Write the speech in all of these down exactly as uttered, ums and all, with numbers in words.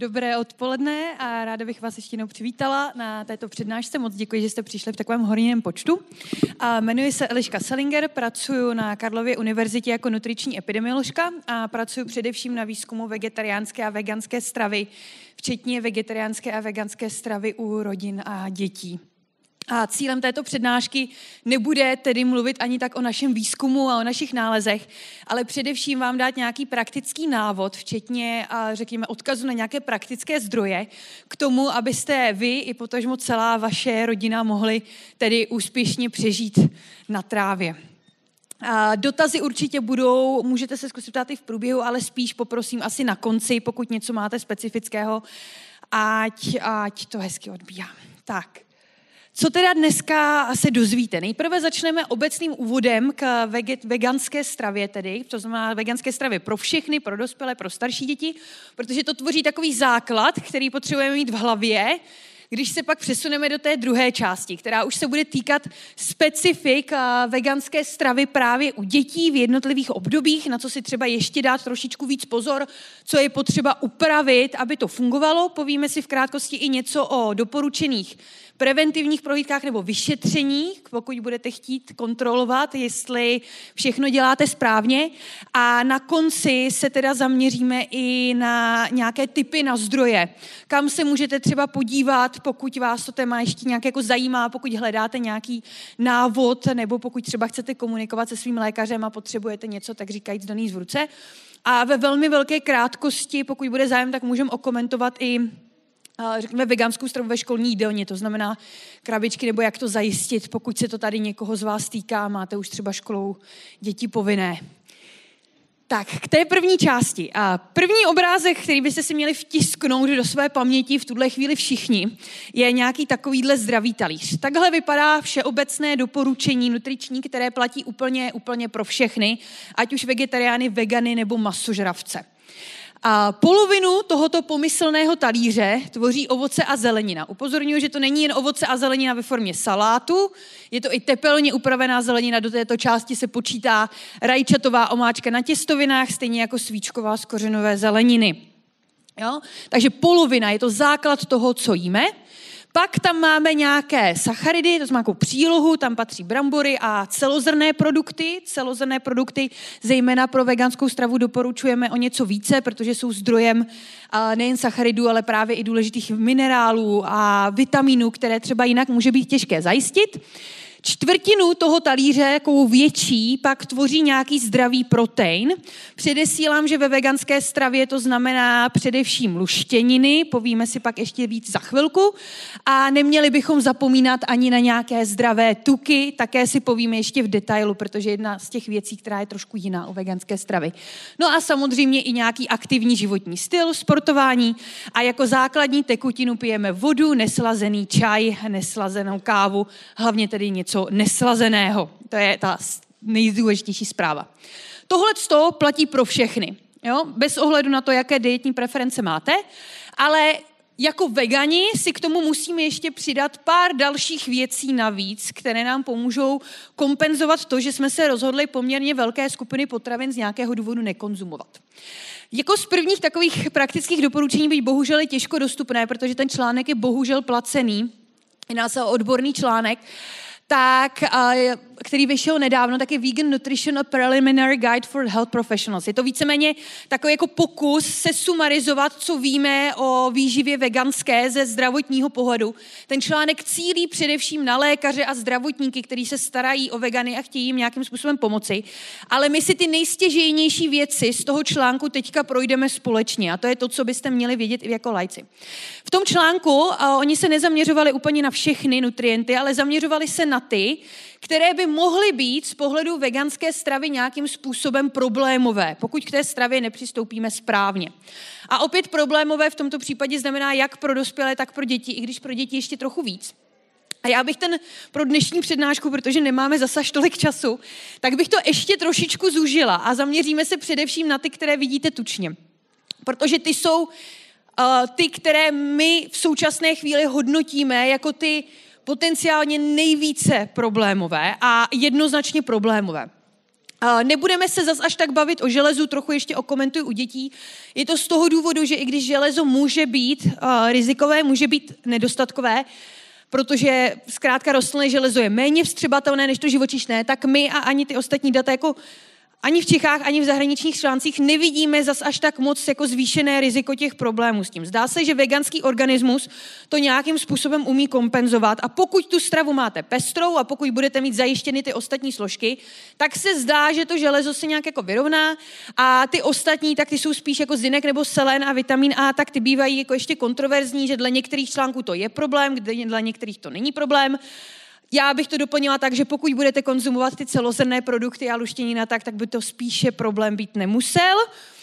Dobré odpoledne a ráda bych vás ještě jednou přivítala na této přednášce. Moc děkuji, že jste přišli v takovém hojném počtu. A jmenuji se Eliška Selinger, pracuji na Karlově univerzitě jako nutriční epidemioložka a pracuji především na výzkumu vegetariánské a veganské stravy, včetně vegetariánské a veganské stravy u rodin a dětí. A cílem této přednášky nebude tedy mluvit ani tak o našem výzkumu a o našich nálezech, ale především vám dát nějaký praktický návod, včetně, řekněme, odkazu na nějaké praktické zdroje k tomu, abyste vy i potažmo celá vaše rodina mohli tedy úspěšně přežít na trávě. A dotazy určitě budou, můžete se zkusit ptát i v průběhu, ale spíš poprosím asi na konci, pokud něco máte specifického, ať, ať to hezky odbíhá. Tak. Co teda dneska se dozvíte? Nejprve začneme obecným úvodem k veganské stravě tedy, to znamená veganské stravě pro všechny, pro dospělé, pro starší děti, protože to tvoří takový základ, který potřebujeme mít v hlavě, když se pak přesuneme do té druhé části, která už se bude týkat specifik veganské stravy právě u dětí v jednotlivých obdobích, na co si třeba ještě dát trošičku víc pozor, co je potřeba upravit, aby to fungovalo. Povíme si v krátkosti i něco o doporučených preventivních prohlídkách nebo vyšetřeních, pokud budete chtít kontrolovat, jestli všechno děláte správně. A na konci se teda zaměříme i na nějaké tipy na zdroje. Kam se můžete třeba podívat, pokud vás to téma ještě nějak jako zajímá, pokud hledáte nějaký návod, nebo pokud třeba chcete komunikovat se svým lékařem a potřebujete něco, tak říkajíc daný v ruce. A ve velmi velké krátkosti, pokud bude zájem, tak můžeme okomentovat i řekněme veganskou stravu ve školní jídelně, to znamená krabičky, nebo jak to zajistit, pokud se to tady někoho z vás týká, máte už třeba školou děti povinné. Tak, k té první části. A první obrázek, který byste si měli vtisknout do své paměti v tuhle chvíli všichni, je nějaký takovýhle zdravý talíř. Takhle vypadá všeobecné doporučení nutriční, které platí úplně, úplně pro všechny, ať už vegetariány, vegany nebo masožravce. A polovinu tohoto pomyslného talíře tvoří ovoce a zelenina. Upozorňuji, že to není jen ovoce a zelenina ve formě salátu, je to i tepelně upravená zelenina, do této části se počítá rajčatová omáčka na těstovinách, stejně jako svíčková z kořenové zeleniny. Jo? Takže polovina je to základ toho, co jíme. Pak tam máme nějaké sacharidy, to znamená jako přílohu, tam patří brambory a celozrnné produkty. Celozrnné produkty, zejména pro veganskou stravu, doporučujeme o něco více, protože jsou zdrojem nejen sacharidů, ale právě i důležitých minerálů a vitaminů, které třeba jinak může být těžké zajistit. Čtvrtinu toho talíře, jakou větší, pak tvoří nějaký zdravý protein. Předesílám, že ve veganské stravě to znamená především luštěniny, povíme si pak ještě víc za chvilku. A neměli bychom zapomínat ani na nějaké zdravé tuky, také si povíme ještě v detailu, protože jedna z těch věcí, která je trošku jiná u veganské stravy. No a samozřejmě i nějaký aktivní životní styl, sportování a jako základní tekutinu pijeme vodu, neslazený čaj, neslazenou kávu, hlavně tedy něco co neslazeného. To je ta nejdůležitější zpráva. Tohle platí pro všechny, jo? Bez ohledu na to, jaké dietní preference máte, ale jako vegani si k tomu musíme ještě přidat pár dalších věcí navíc, které nám pomůžou kompenzovat to, že jsme se rozhodli poměrně velké skupiny potravin z nějakého důvodu nekonzumovat. Jako z prvních takových praktických doporučení být bohužel je těžko dostupné, protože ten článek je bohužel placený, jedná se o odborný článek, tak, který vyšel nedávno, tak je Vegan Nutrition a Preliminary Guide for Health Professionals. Je to víceméně takový jako pokus se sumarizovat, co víme o výživě veganské ze zdravotního pohledu. Ten článek cílí především na lékaře a zdravotníky, kteří se starají o vegany a chtějí jim nějakým způsobem pomoci. Ale my si ty nejstěžejnější věci z toho článku teďka projdeme společně a to je to, co byste měli vědět i jako lajci. V tom článku oni se nezaměřovali úplně na všechny nutrienty, ale zaměřovali se na ty, které by mohly být z pohledu veganské stravy nějakým způsobem problémové, pokud k té stravě nepřistoupíme správně. A opět problémové v tomto případě znamená jak pro dospělé, tak pro děti, i když pro děti ještě trochu víc. A já bych ten pro dnešní přednášku, protože nemáme zase tolik času, tak bych to ještě trošičku zúžila a zaměříme se především na ty, které vidíte tučně. Protože ty jsou uh, ty, které my v současné chvíli hodnotíme jako ty potenciálně nejvíce problémové a jednoznačně problémové. Nebudeme se zas až tak bavit o železu, trochu ještě okomentuji u dětí. Je to z toho důvodu, že i když železo může být uh, rizikové, může být nedostatkové, protože zkrátka rostlinné železo je méně vstřebatelné než to živočišné, tak my a ani ty ostatní data jako ani v Čechách, ani v zahraničních článcích nevidíme zas až tak moc jako zvýšené riziko těch problémů s tím. Zdá se, že veganský organismus to nějakým způsobem umí kompenzovat a pokud tu stravu máte pestrou a pokud budete mít zajištěny ty ostatní složky, tak se zdá, že to železo se nějak jako vyrovná a ty ostatní, tak ty jsou spíš jako zinek nebo selen a vitamin A, tak ty bývají jako ještě kontroverzní, že dle některých článků to je problém, dle některých to není problém. Já bych to doplnila tak, že pokud budete konzumovat ty celozrnné produkty a luštěnina tak, tak by to spíše problém být nemusel.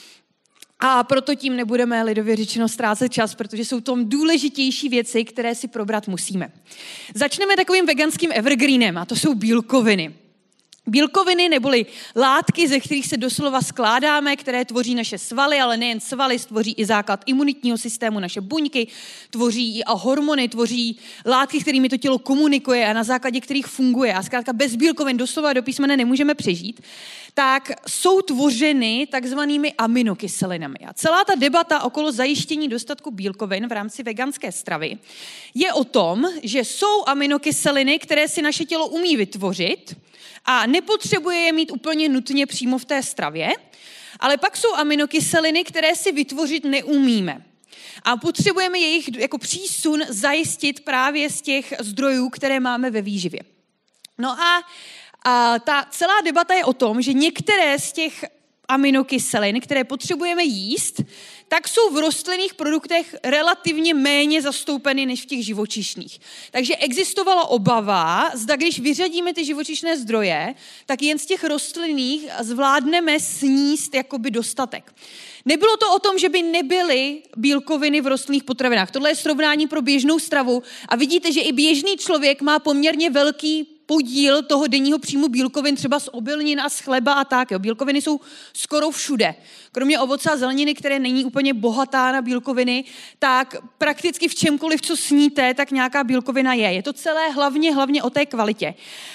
A proto tím nebudeme lidově řečeno ztrácet čas, protože jsou to důležitější věci, které si probrat musíme. Začneme takovým veganským evergreenem a to jsou bílkoviny. Bílkoviny neboli látky, ze kterých se doslova skládáme, které tvoří naše svaly, ale nejen svaly, tvoří i základ imunitního systému, naše buňky, tvoří i hormony, tvoří látky, kterými to tělo komunikuje a na základě kterých funguje. A zkrátka bez bílkovin doslova do písmene nemůžeme přežít. Tak jsou tvořeny takzvanými aminokyselinami. A celá ta debata okolo zajištění dostatku bílkovin v rámci veganské stravy je o tom, že jsou aminokyseliny, které si naše tělo umí vytvořit, a nepotřebuje je mít úplně nutně přímo v té stravě, ale pak jsou aminokyseliny, které si vytvořit neumíme. A potřebujeme jejich jako přísun zajistit právě z těch zdrojů, které máme ve výživě. No a, a ta celá debata je o tom, že některé z těch aminokyselin, které potřebujeme jíst, tak jsou v rostlinných produktech relativně méně zastoupeny než v těch živočišných. Takže existovala obava, zda když vyřadíme ty živočišné zdroje, tak jen z těch rostlinných zvládneme sníst jakoby dostatek. Nebylo to o tom, že by nebyly bílkoviny v rostlinných potravinách. Tohle je srovnání pro běžnou stravu a vidíte, že i běžný člověk má poměrně velký podíl toho denního příjmu bílkovin třeba z obilnin a z chleba a tak. Jo. Bílkoviny jsou skoro všude. Kromě ovoce a zeleniny, které není úplně bohatá na bílkoviny, tak prakticky v čemkoliv, co sníte, tak nějaká bílkovina je. Je to celé hlavně, hlavně o té kvalitě.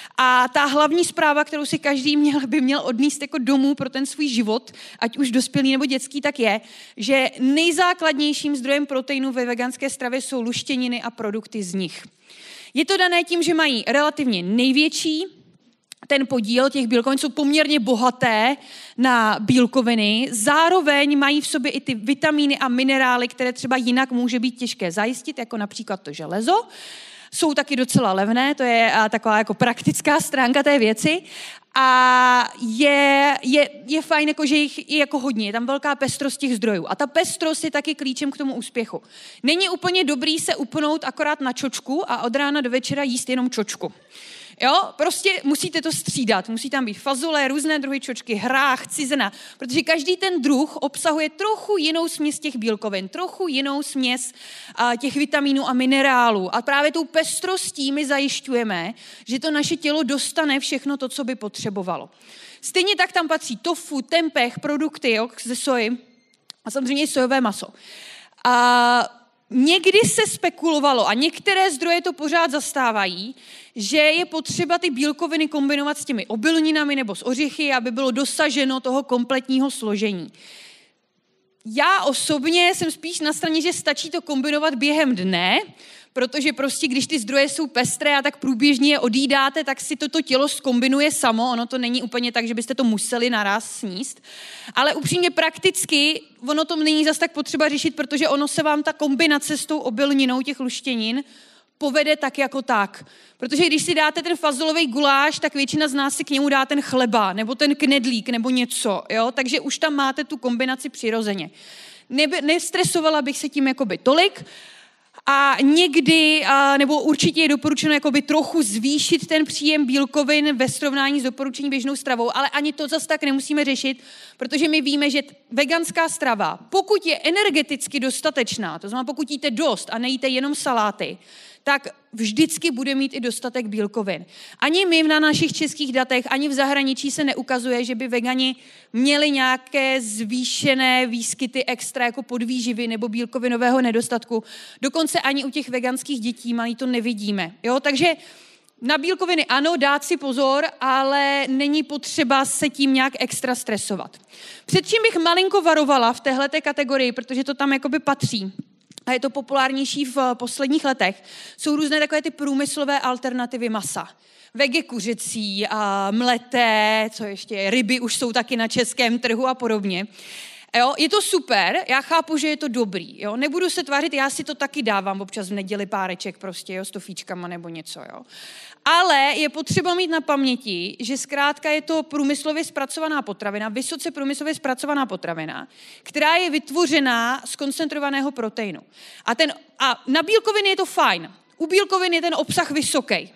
A ta hlavní zpráva, kterou si každý měl, by měl odníst jako domů pro ten svůj život, ať už dospělý nebo dětský, tak je, že nejzákladnějším zdrojem proteinu ve veganské stravě jsou luštěniny a produkty z nich. Je to dané tím, že mají relativně největší ten podíl těch bílkovin, jsou poměrně bohaté na bílkoviny, zároveň mají v sobě i ty vitamíny a minerály, které třeba jinak může být těžké zajistit, jako například to železo. Jsou taky docela levné, to je taková jako praktická stránka té věci. A je, je, je fajn, jako, že jich je jako hodně, je tam velká pestrost těch zdrojů. A ta pestrost je taky klíčem k tomu úspěchu. Není úplně dobrý se upnout akorát na čočku a od rána do večera jíst jenom čočku. Jo, prostě musíte to střídat, musí tam být fazole, různé druhy čočky, hrách, cizena, protože každý ten druh obsahuje trochu jinou směs těch bílkovin, trochu jinou směs a, těch vitamínů a minerálů. A právě tou pestrostí my zajišťujeme, že to naše tělo dostane všechno to, co by potřebovalo. Stejně tak tam patří tofu, tempeh, produkty jo, ze soji a samozřejmě i sojové maso. A někdy se spekulovalo, a některé zdroje to pořád zastávají, že je potřeba ty bílkoviny kombinovat s těmi obilninami nebo s ořechy, aby bylo dosaženo toho kompletního složení. Já osobně jsem spíš na straně, že stačí to kombinovat během dne, protože prostě když ty zdroje jsou pestré a tak průběžně je odjídáte, tak si toto tělo zkombinuje samo. Ono to není úplně tak, že byste to museli naraz sníst. Ale upřímně prakticky ono to není zas tak potřeba řešit, protože ono se vám ta kombinace s tou obilninou těch luštěnin povede tak jako tak. Protože když si dáte ten fazolový guláš, tak většina z nás si k němu dá ten chleba, nebo ten knedlík, nebo něco. Jo? Takže už tam máte tu kombinaci přirozeně. Nebe, nestresovala bych se tím jakoby tolik, a někdy, a, nebo určitě je doporučeno jakoby trochu zvýšit ten příjem bílkovin ve srovnání s doporučení běžnou stravou, ale ani to zase tak nemusíme řešit, protože my víme, že veganská strava, pokud je energeticky dostatečná, to znamená pokud jíte dost a nejíte jenom saláty, tak vždycky bude mít i dostatek bílkovin. Ani my na našich českých datech, ani v zahraničí se neukazuje, že by vegani měli nějaké zvýšené výskyty extra jako podvýživy nebo bílkovinového nedostatku. Dokonce ani u těch veganských dětí malý to nevidíme. Jo? Takže na bílkoviny ano, dát si pozor, ale není potřeba se tím nějak extra stresovat. Před čím bych malinko varovala v téhleté kategorii, protože to tam jakoby patří, a je to populárnější v posledních letech, jsou různé takové ty průmyslové alternativy masa. Vege kuřecí, a mleté, co ještě, ryby už jsou taky na českém trhu a podobně. Jo, je to super, já chápu, že je to dobrý, jo, nebudu se tvářit, já si to taky dávám občas v neděli páreček prostě, jo, s tofíčkama nebo něco, jo. Ale je potřeba mít na paměti, že zkrátka je to průmyslově zpracovaná potravina, vysoce průmyslově zpracovaná potravina, která je vytvořená z koncentrovaného proteinu. A, ten, a na bílkoviny je to fajn, u bílkovin je ten obsah vysoký,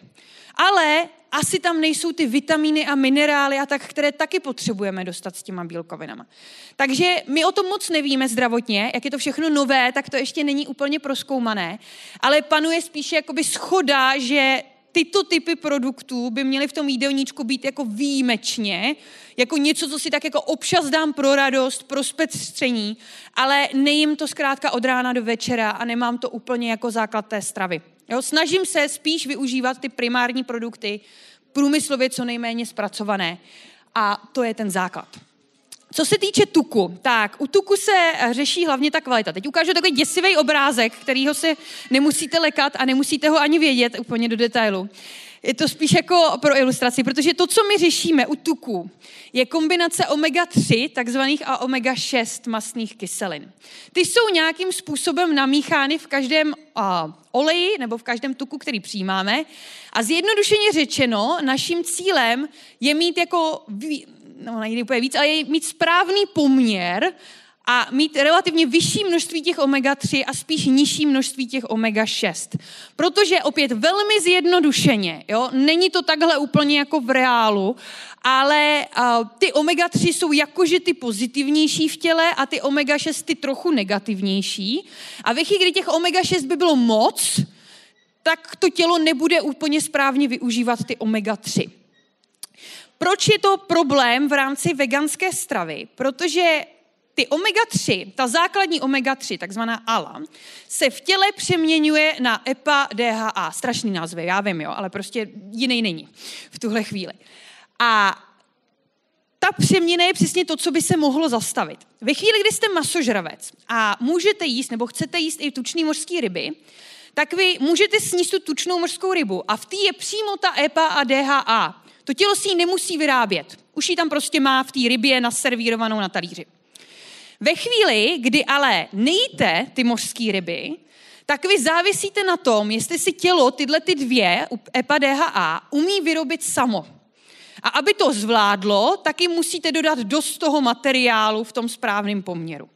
ale asi tam nejsou ty vitamíny a minerály a tak, které taky potřebujeme dostat s těma bílkovinama. Takže my o tom moc nevíme zdravotně, jak je to všechno nové, tak to ještě není úplně prozkoumané, ale panuje spíše jakoby shoda, že tyto typy produktů by měly v tom jídelníčku být jako výjimečně, jako něco, co si tak jako občas dám pro radost, pro zpestření, ale nejím to zkrátka od rána do večera a nemám to úplně jako základ té stravy. Jo, snažím se spíš využívat ty primární produkty, průmyslově co nejméně zpracované. A to je ten základ. Co se týče tuku, tak u tuku se řeší hlavně ta kvalita. Teď ukážu takový děsivý obrázek, kterýho se nemusíte lekat a nemusíte ho ani vědět úplně do detailu. Je to spíš jako pro ilustraci, protože to, co my řešíme u tuku, je kombinace omega tři takzvaných a omega šest mastných kyselin. Ty jsou nějakým způsobem namíchány v každém uh, oleji nebo v každém tuku, který přijímáme. A zjednodušeně řečeno, naším cílem je mít jako, no nejde úplně víc, ale je mít správný poměr a mít relativně vyšší množství těch omega tři a spíš nižší množství těch omega šest. Protože opět velmi zjednodušeně, jo, není to takhle úplně jako v reálu, ale uh, ty omega tři jsou jakože ty pozitivnější v těle a ty omega šest ty trochu negativnější. A ve chvíli, kdy těch omega šest by bylo moc, tak to tělo nebude úplně správně využívat ty omega tři. Proč je to problém v rámci veganské stravy? Protože ty omega tři, ta základní omega tři, takzvaná A L A, se v těle přeměňuje na E P A D H A. Strašný názvy, já vím, jo, ale prostě jiný není v tuhle chvíli. A ta přeměna je přesně to, co by se mohlo zastavit. Ve chvíli, kdy jste masožravec a můžete jíst, nebo chcete jíst i tučný mořský ryby, tak vy můžete sníst tu tučnou mořskou rybu a v té je přímo ta E P A a D H A. To tělo si ji nemusí vyrábět. Už ji tam prostě má v té rybě naservírovanou na talíři. Ve chvíli, kdy ale nejíte ty mořské ryby, tak vy závisíte na tom, jestli si tělo tyhle ty dvě, E P A, D H A, umí vyrobit samo. A aby to zvládlo, taky musíte dodat dost toho materiálu v tom správném poměru.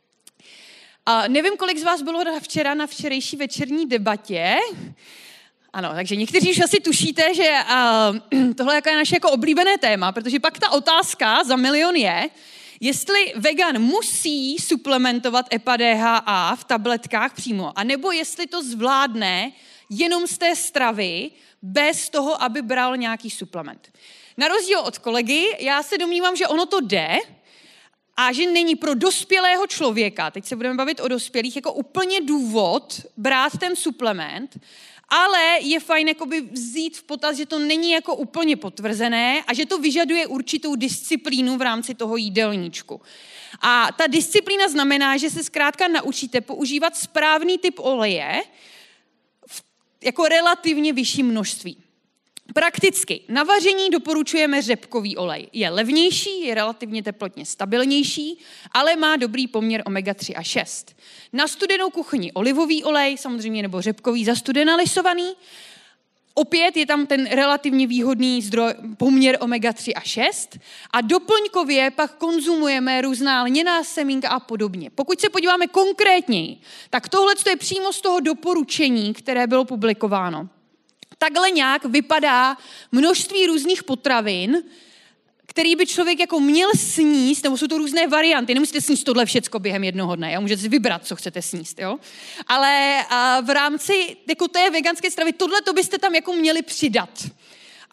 A nevím, kolik z vás bylo včera na včerejší večerní debatě. Ano, takže někteří už asi tušíte, že uh, tohle je naše jako oblíbené téma, protože pak ta otázka za milion je, jestli vegan musí suplementovat E P A D H A v tabletkách přímo, anebo jestli to zvládne jenom z té stravy, bez toho, aby bral nějaký suplement. Na rozdíl od kolegy, já se domnívám, že ono to jde a že není pro dospělého člověka, teď se budeme bavit o dospělých, jako úplně důvod brát ten suplement, ale je fajn jakoby vzít v potaz, že to není jako úplně potvrzené a že to vyžaduje určitou disciplínu v rámci toho jídelníčku. A ta disciplína znamená, že se zkrátka naučíte používat správný typ oleje v jako relativně vyšší množství. Prakticky na vaření doporučujeme řepkový olej. Je levnější, je relativně teplotně stabilnější, ale má dobrý poměr omega tři a šest. Na studenou kuchyni olivový olej, samozřejmě nebo řepkový zastudena lisovaný. Opět je tam ten relativně výhodný zdroj, poměr omega tři a šest a doplňkově pak konzumujeme různá lněná semínka a podobně. Pokud se podíváme konkrétněji, tak tohle je přímo z toho doporučení, které bylo publikováno. Takhle nějak vypadá množství různých potravin, který by člověk jako měl sníst, nebo jsou to různé varianty, nemusíte sníst tohle všecko během jednoho dne, jo? Můžete si vybrat, co chcete sníst, jo? Ale a v rámci jako té veganské stravy, tohle to byste tam jako měli přidat. A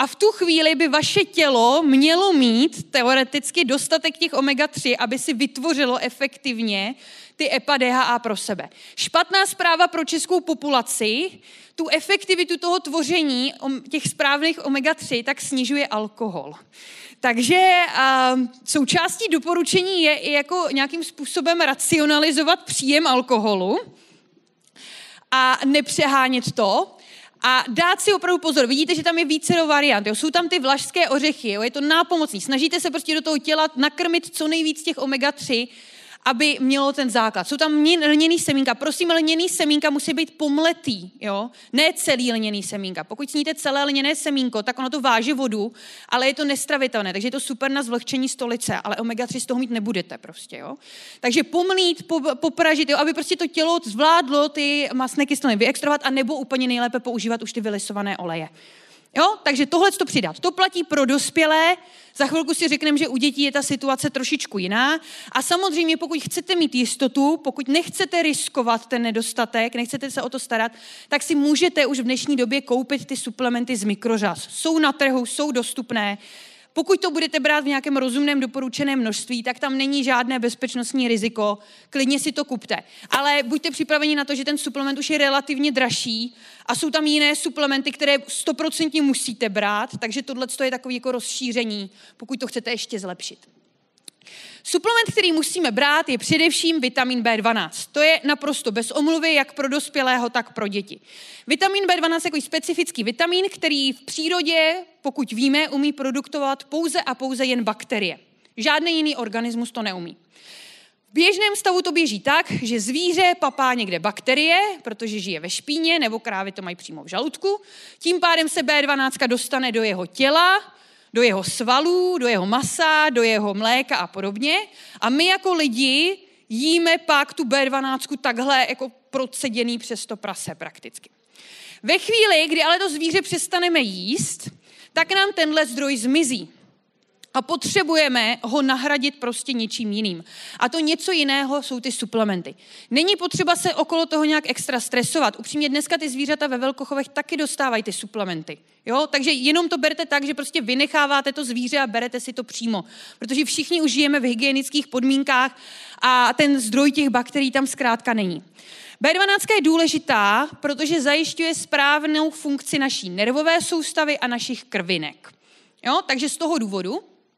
A v tu chvíli by vaše tělo mělo mít teoreticky dostatek těch omega tři, aby si vytvořilo efektivně ty EPA D H A pro sebe. Špatná zpráva pro českou populaci, tu efektivitu toho tvoření těch správných omega tři tak snižuje alkohol. Takže uh, součástí doporučení je i jako nějakým způsobem racionalizovat příjem alkoholu a nepřehánět to a dát si opravdu pozor. Vidíte, že tam je vícero variant. Jo? Jsou tam ty vlašské ořechy, jo? Je to nápomocný. Snažíte se prostě do toho těla nakrmit co nejvíc těch omega tři, aby mělo ten základ. Jsou tam lněný semínka. Prosím, lněný semínka musí být pomletý, jo? Ne celý lněný semínka. Pokud sníte celé lněné semínko, tak ono to váže vodu, ale je to nestravitelné, takže je to super na zvlhčení stolice, ale omega tři z toho mít nebudete prostě, jo? Takže pomlít, popražit, jo? Aby prostě to tělo zvládlo ty mastné kyseliny vyextrahovat a nebo úplně nejlépe používat už ty vylisované oleje. Jo? Takže tohle to přidat. To platí pro dospělé. Za chvilku si řekneme, že u dětí je ta situace trošičku jiná. A samozřejmě, pokud chcete mít jistotu, pokud nechcete riskovat ten nedostatek, nechcete se o to starat, tak si můžete už v dnešní době koupit ty suplementy z mikrořas. Jsou na trhu, jsou dostupné. Pokud to budete brát v nějakém rozumném doporučeném množství, tak tam není žádné bezpečnostní riziko, klidně si to kupte. Ale buďte připraveni na to, že ten suplement už je relativně dražší a jsou tam jiné suplementy, které stoprocentně musíte brát, takže tohle je takové jako rozšíření, pokud to chcete ještě zlepšit. Suplement, který musíme brát, je především vitamin B dvanáct. To je naprosto bez omluvy, jak pro dospělého, tak pro děti. Vitamin B dvanáct je takový specifický vitamin, který v přírodě, pokud víme, umí produktovat pouze a pouze jen bakterie. Žádný jiný organismus to neumí. V běžném stavu to běží tak, že zvíře papá někde bakterie, protože žije ve špíně, nebo krávy to mají přímo v žaludku. Tím pádem se B dvanáct dostane do jeho těla, do jeho svalů, do jeho masa, do jeho mléka a podobně. A my jako lidi jíme pak tu B dvanáct takhle jako proceděný přes to prase prakticky. Ve chvíli, kdy ale to zvíře přestaneme jíst, tak nám tenhle zdroj zmizí. A potřebujeme ho nahradit prostě něčím jiným. A to něco jiného jsou ty suplementy. Není potřeba se okolo toho nějak extra stresovat. Upřímně dneska ty zvířata ve velkochovech taky dostávají ty suplementy. Jo? Takže jenom to berte tak, že prostě vynecháváte to zvíře a berete si to přímo. Protože všichni už žijeme v hygienických podmínkách a ten zdroj těch bakterií tam zkrátka není. B dvanáct je důležitá, protože zajišťuje správnou funkci naší nervové soustavy a našich krvinek. Jo? Takže z toho důvodu.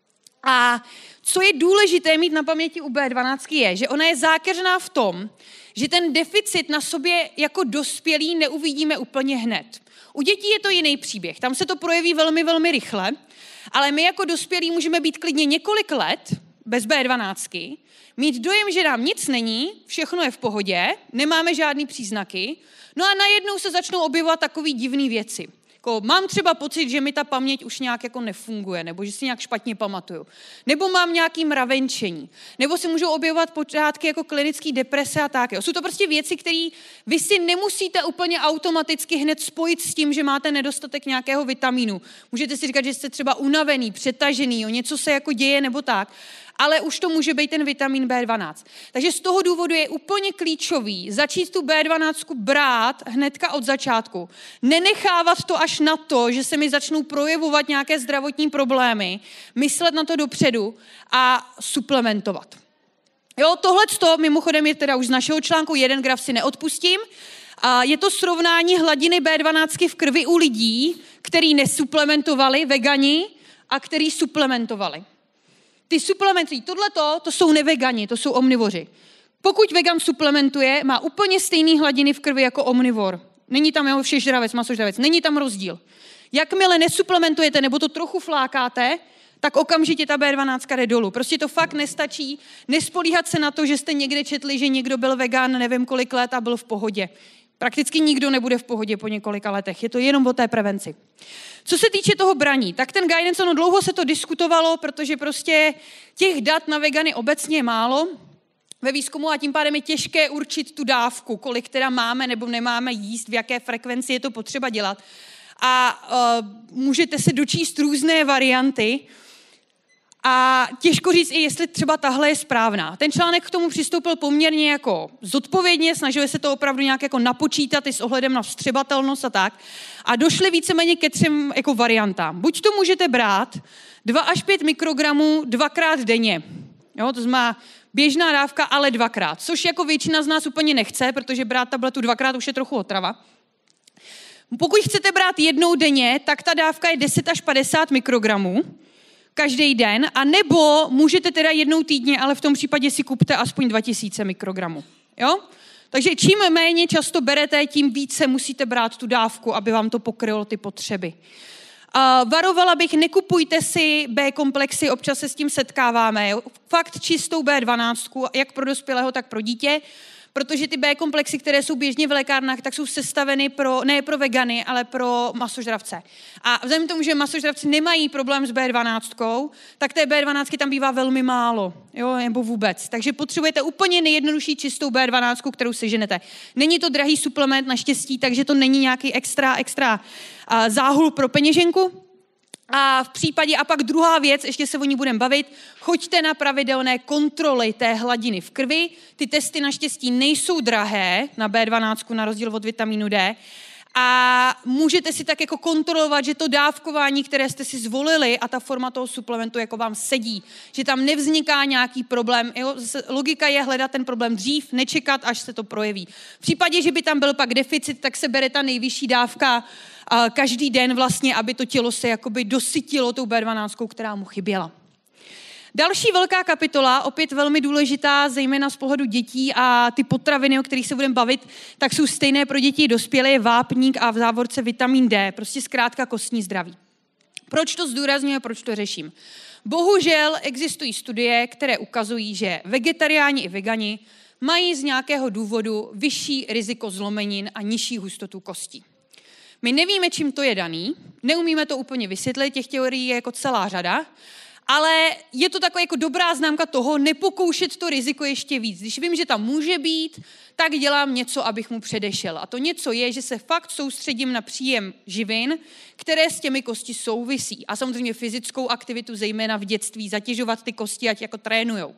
A co je důležité mít na paměti u B dvanáct je, že ona je zákeřná v tom, že ten deficit na sobě jako dospělí neuvidíme úplně hned. U dětí je to jiný příběh, tam se to projeví velmi, velmi rychle, ale my jako dospělí můžeme být klidně několik let bez B dvanáct, mít dojem, že nám nic není, všechno je v pohodě, nemáme žádný příznaky, no a najednou se začnou objevovat takové divné věci. Jako, mám třeba pocit, že mi ta paměť už nějak jako nefunguje, nebo že si nějak špatně pamatuju. Nebo mám nějaký mravenčení. Nebo se můžou objevovat počátky jako klinické deprese a tak. Jo. Jsou to prostě věci, které vy si nemusíte úplně automaticky hned spojit s tím, že máte nedostatek nějakého vitamínu. Můžete si říkat, že jste třeba unavený, přetažený, jo, něco se jako děje nebo tak. Ale už to může být ten vitamin B dvanáct. Takže z toho důvodu je úplně klíčový začít tu B dvanáct brát hnedka od začátku. Nenechávat to až na to, že se mi začnou projevovat nějaké zdravotní problémy, myslet na to dopředu a suplementovat. Jo, tohleto mimochodem je teda už z našeho článku, jeden graf si neodpustím. A je to srovnání hladiny B dvanáct v krvi u lidí, který nesuplementovali, vegani, a který suplementovali. Ty suplementy, tohleto, to jsou nevegani, to jsou omnivoři. Pokud vegan suplementuje, má úplně stejný hladiny v krvi jako omnivor. Není tam jeho všežravec, masožravec, není tam rozdíl. Jakmile nesuplementujete nebo to trochu flákáte, tak okamžitě ta B dvanáct jde dolů. Prostě to fakt nestačí nespolíhat se na to, že jste někde četli, že někdo byl vegan nevím kolik let a byl v pohodě. Prakticky nikdo nebude v pohodě po několika letech. Je to jenom o té prevenci. Co se týče toho braní, tak ten guidance, ono dlouho se to diskutovalo, protože prostě těch dat na vegany obecně je málo ve výzkumu a tím pádem je těžké určit tu dávku, kolik teda máme nebo nemáme jíst, v jaké frekvenci je to potřeba dělat. A uh, můžete se dočíst různé varianty. A těžko říct i, jestli třeba tahle je správná. Ten článek k tomu přistoupil poměrně jako zodpovědně, snažili se to opravdu nějak jako napočítat i s ohledem na vstřebatelnost a tak. A došli víceméně ke třem jako variantám. Buď to můžete brát dva až pět mikrogramů dvakrát denně. Jo, to znamená běžná dávka, ale dvakrát. Což jako většina z nás úplně nechce, protože brát tabletu dvakrát už je trochu otrava. Pokud chcete brát jednou denně, tak ta dávka je deset až padesát mikrogramů každý den, a nebo můžete teda jednou týdně, ale v tom případě si kupte aspoň dva tisíce mikrogramů. Jo? Takže čím méně často berete, tím více musíte brát tu dávku, aby vám to pokrylo ty potřeby. Uh, varovala bych, nekupujte si B komplexy, občas se s tím setkáváme. Jo? Fakt čistou bé dvanáct, jak pro dospělého, tak pro dítě, protože ty B komplexy, které jsou běžně v lékárnách, tak jsou sestaveny pro, ne pro vegany, ale pro masožravce. A vzhledem k tomu, že masožravci nemají problém s bé dvanáct, tak té bé dvanáct tam bývá velmi málo, jo, nebo vůbec. Takže potřebujete úplně nejjednodušší čistou bé dvanáct, kterou seženete. Není to drahý suplement naštěstí, takže to není nějaký extra, extra uh, záhul pro peněženku. A v případě, a pak druhá věc, ještě se o ní budeme bavit, choďte na pravidelné kontroly té hladiny v krvi. Ty testy naštěstí nejsou drahé na bé dvanáct, na rozdíl od vitamínu D. A můžete si tak jako kontrolovat, že to dávkování, které jste si zvolili, a ta forma toho suplementu jako vám sedí. Že tam nevzniká nějaký problém. Jo? Logika je hledat ten problém dřív, nečekat, až se to projeví. V případě, že by tam byl pak deficit, tak se bere ta nejvyšší dávka každý den vlastně, aby to tělo se jakoby dosytilo tou bé dvanáct, která mu chyběla. Další velká kapitola, opět velmi důležitá, zejména z pohledu dětí, a ty potraviny, o kterých se budeme bavit, tak jsou stejné pro děti i dospělé, je vápník a v závorce vitamin D, prostě zkrátka kostní zdraví. Proč to zdůrazňuji, proč to řeším? Bohužel existují studie, které ukazují, že vegetariáni i vegani mají z nějakého důvodu vyšší riziko zlomenin a nižší hustotu kostí. My nevíme, čím to je daný, neumíme to úplně vysvětlit, těch teorií je jako celá řada, ale je to taková jako dobrá známka toho, nepokoušet to riziko ještě víc. Když vím, že tam může být, tak dělám něco, abych mu předešel. A to něco je, že se fakt soustředím na příjem živin, které s těmi kosti souvisí. A samozřejmě fyzickou aktivitu, zejména v dětství, zatěžovat ty kosti, ať jako trénujou.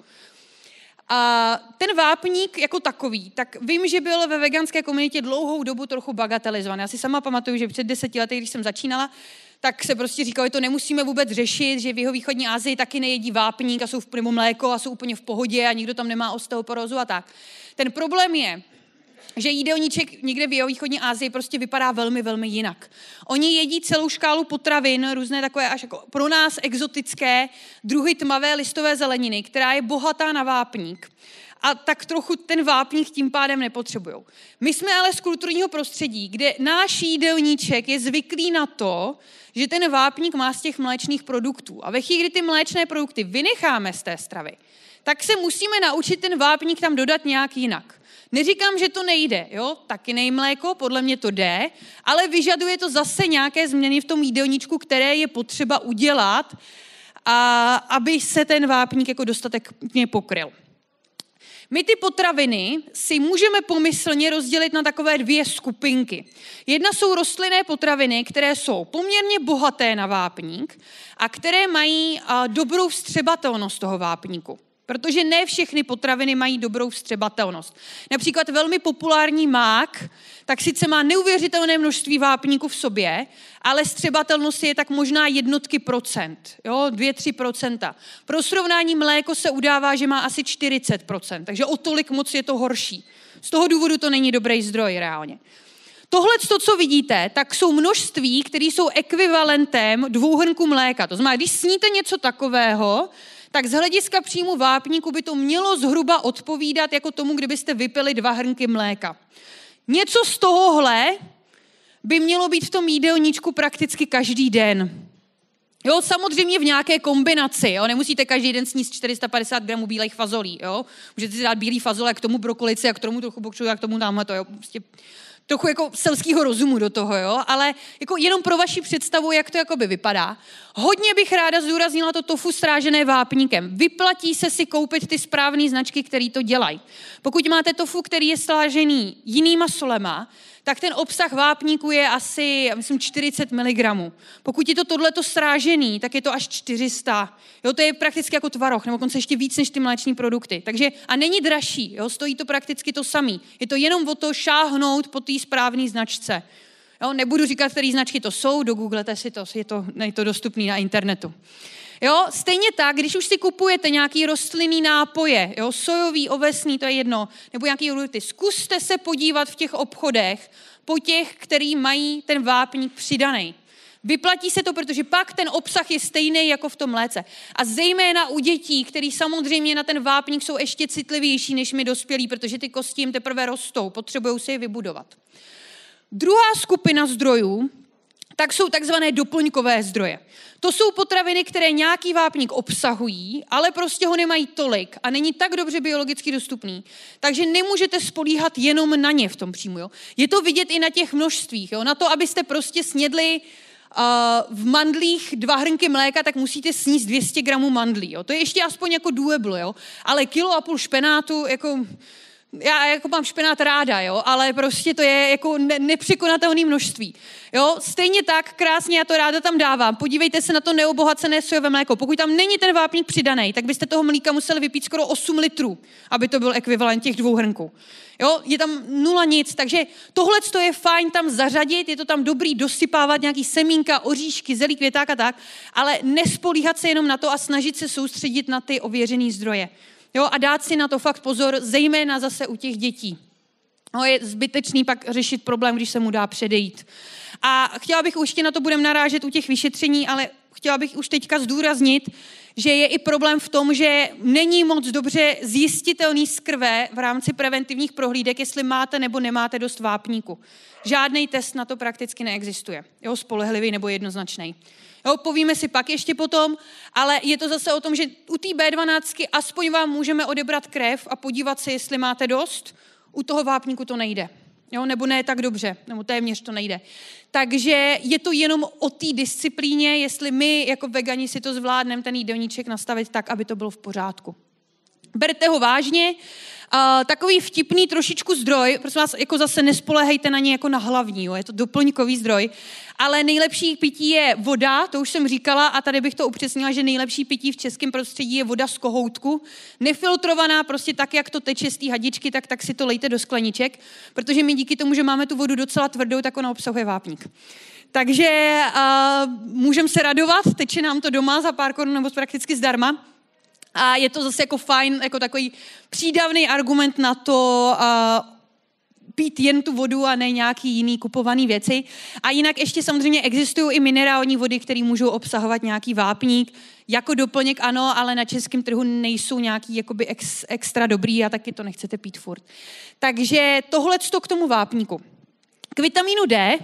A ten vápník jako takový, tak vím, že byl ve veganské komunitě dlouhou dobu trochu bagatelizovaný. Já si sama pamatuju, že před deseti lety, když jsem začínala, tak se prostě říkalo, že to nemusíme vůbec řešit, že v jihovýchodní Asii taky nejedí vápník a jsou v nebo mléko a jsou úplně v pohodě a nikdo tam nemá osteoporózu a tak. Ten problém je, že jídelníček někde v jihovýchodní Asii prostě vypadá velmi, velmi jinak. Oni jedí celou škálu potravin, různé takové až jako pro nás exotické druhy tmavé listové zeleniny, která je bohatá na vápník. A tak trochu ten vápník tím pádem nepotřebujou. My jsme ale z kulturního prostředí, kde náš jídelníček je zvyklý na to, že ten vápník má z těch mléčných produktů. A ve chvíli, kdy ty mléčné produkty vynecháme z té stravy, tak se musíme naučit ten vápník tam dodat nějak jinak. Neříkám, že to nejde, jo? Taky nejmléko, podle mě to jde, ale vyžaduje to zase nějaké změny v tom jídelníčku, které je potřeba udělat, a aby se ten vápník jako dostatečně pokryl. My ty potraviny si můžeme pomyslně rozdělit na takové dvě skupinky. Jedna jsou rostlinné potraviny, které jsou poměrně bohaté na vápník a které mají dobrou vstřebatelnost toho vápníku. Protože ne všechny potraviny mají dobrou vstřebatelnost. Například velmi populární mák, tak sice má neuvěřitelné množství vápníku v sobě, ale vstřebatelnost je tak možná jednotky procent, jo, dvě, tři procenta. Pro srovnání mléko se udává, že má asi čtyřicet procent, takže o tolik moc je to horší. Z toho důvodu to není dobrý zdroj reálně. Tohle, co vidíte, tak jsou množství, které jsou ekvivalentem dvou hrnků mléka. To znamená, když sníte něco takového, tak z hlediska příjmu vápníku by to mělo zhruba odpovídat jako tomu, kdybyste vypili dva hrnky mléka. Něco z tohohle by mělo být v tom jídelníčku prakticky každý den. Jo, samozřejmě v nějaké kombinaci, jo, nemusíte každý den sníst čtyři sta padesát gramů bílých fazolí, jo. Můžete si dát bílý fazole, k tomu brokolici, a k tomu trochu bokču, a k tomu tamhle to, jo, prostě trochu jako selského rozumu do toho, jo, ale jako jenom pro vaši představu, jak to jakoby vypadá. Hodně bych ráda zdůraznila to tofu srážené vápníkem. Vyplatí se si koupit ty správné značky, které to dělají. Pokud máte tofu, který je srážený jinýma solema, tak ten obsah vápníku je asi, myslím, čtyřicet miligramů. Pokud je to tohleto srážený, tak je to až čtyři sta. Jo, to je prakticky jako tvaroh, nebo dokonce ještě víc než ty mléční produkty. Takže, a není dražší, jo, stojí to prakticky to samý. Je to jenom o to šáhnout po té správné značce. Jo, nebudu říkat, které značky to jsou, dogooglete si to, je to, je to dostupné na internetu. Jo, stejně tak, když už si kupujete nějaký rostlinný nápoje, jo, sojový, ovesný, to je jedno, nebo nějaký jogurty, zkuste se podívat v těch obchodech po těch, který mají ten vápník přidaný. Vyplatí se to, protože pak ten obsah je stejný jako v tom mléce. A zejména u dětí, který samozřejmě na ten vápník jsou ještě citlivější než my dospělí, protože ty kosti jim teprve rostou, potřebují si je vybudovat. Druhá skupina zdrojů, tak jsou takzvané doplňkové zdroje. To jsou potraviny, které nějaký vápník obsahují, ale prostě ho nemají tolik a není tak dobře biologicky dostupný. Takže nemůžete spolíhat jenom na ně v tom příjmu. Jo. Je to vidět i na těch množstvích. Jo. Na to, abyste prostě snědli uh, v mandlích dva hrnky mléka, tak musíte sníst dvě stě gramů mandlí. Jo. To je ještě aspoň jako doable, jo. Ale kilo a půl špenátu, jako... Já jako mám špenát ráda, jo, ale prostě to je jako ne- nepřekonatelné množství. Jo, stejně tak krásně, já to ráda tam dávám. Podívejte se na to neobohacené sojové mléko. Pokud tam není ten vápník přidaný, tak byste toho mlíka museli vypít skoro osm litrů, aby to byl ekvivalent těch dvou hrnků. Jo, je tam nula nic, takže tohle je fajn tam zařadit, je to tam dobrý dosypávat nějaký semínka, oříšky, zelí, květák a tak, ale nespolíhat se jenom na to a snažit se soustředit na ty ověřené zdroje. Jo, a dát si na to fakt pozor, zejména zase u těch dětí. No, je zbytečný pak řešit problém, když se mu dá předejít. A chtěla bych, už na to budeme narážet u těch vyšetření, ale chtěla bych už teďka zdůraznit, že je i problém v tom, že není moc dobře zjistitelný z krve v rámci preventivních prohlídek, jestli máte nebo nemáte dost vápníku. Žádný test na to prakticky neexistuje. Jo, spolehlivý nebo jednoznačný. Jo, povíme si pak ještě potom, ale je to zase o tom, že u té bé dvanáct aspoň vám můžeme odebrat krev a podívat se, jestli máte dost. U toho vápníku to nejde. Jo, nebo ne tak dobře, nebo téměř to nejde. Takže je to jenom o té disciplíně, jestli my jako vegani si to zvládneme, ten jídelníček nastavit tak, aby to bylo v pořádku. Berte ho vážně. Uh, takový vtipný trošičku zdroj, prosím vás, jako zase nespoléhejte na ně jako na hlavní, jo, je to doplňkový zdroj, ale nejlepší pití je voda, to už jsem říkala a tady bych to upřesnila, že nejlepší pití v českém prostředí je voda z kohoutku, nefiltrovaná, prostě tak, jak to teče z té hadičky, tak, tak si to lejte do skleniček, protože my díky tomu, že máme tu vodu docela tvrdou, tak ona obsahuje vápník. Takže uh, můžeme se radovat, teče nám to doma za pár korun nebo prakticky zdarma. A je to zase jako fajn, jako takový přídavný argument na to uh, pít jen tu vodu a ne nějaký jiný kupovaný věci. A jinak ještě samozřejmě existují i minerální vody, které můžou obsahovat nějaký vápník. Jako doplněk ano, ale na českém trhu nejsou nějaký jakoby ex, extra dobrý a taky to nechcete pít furt. Takže tohleto k tomu vápníku. K vitamínu D,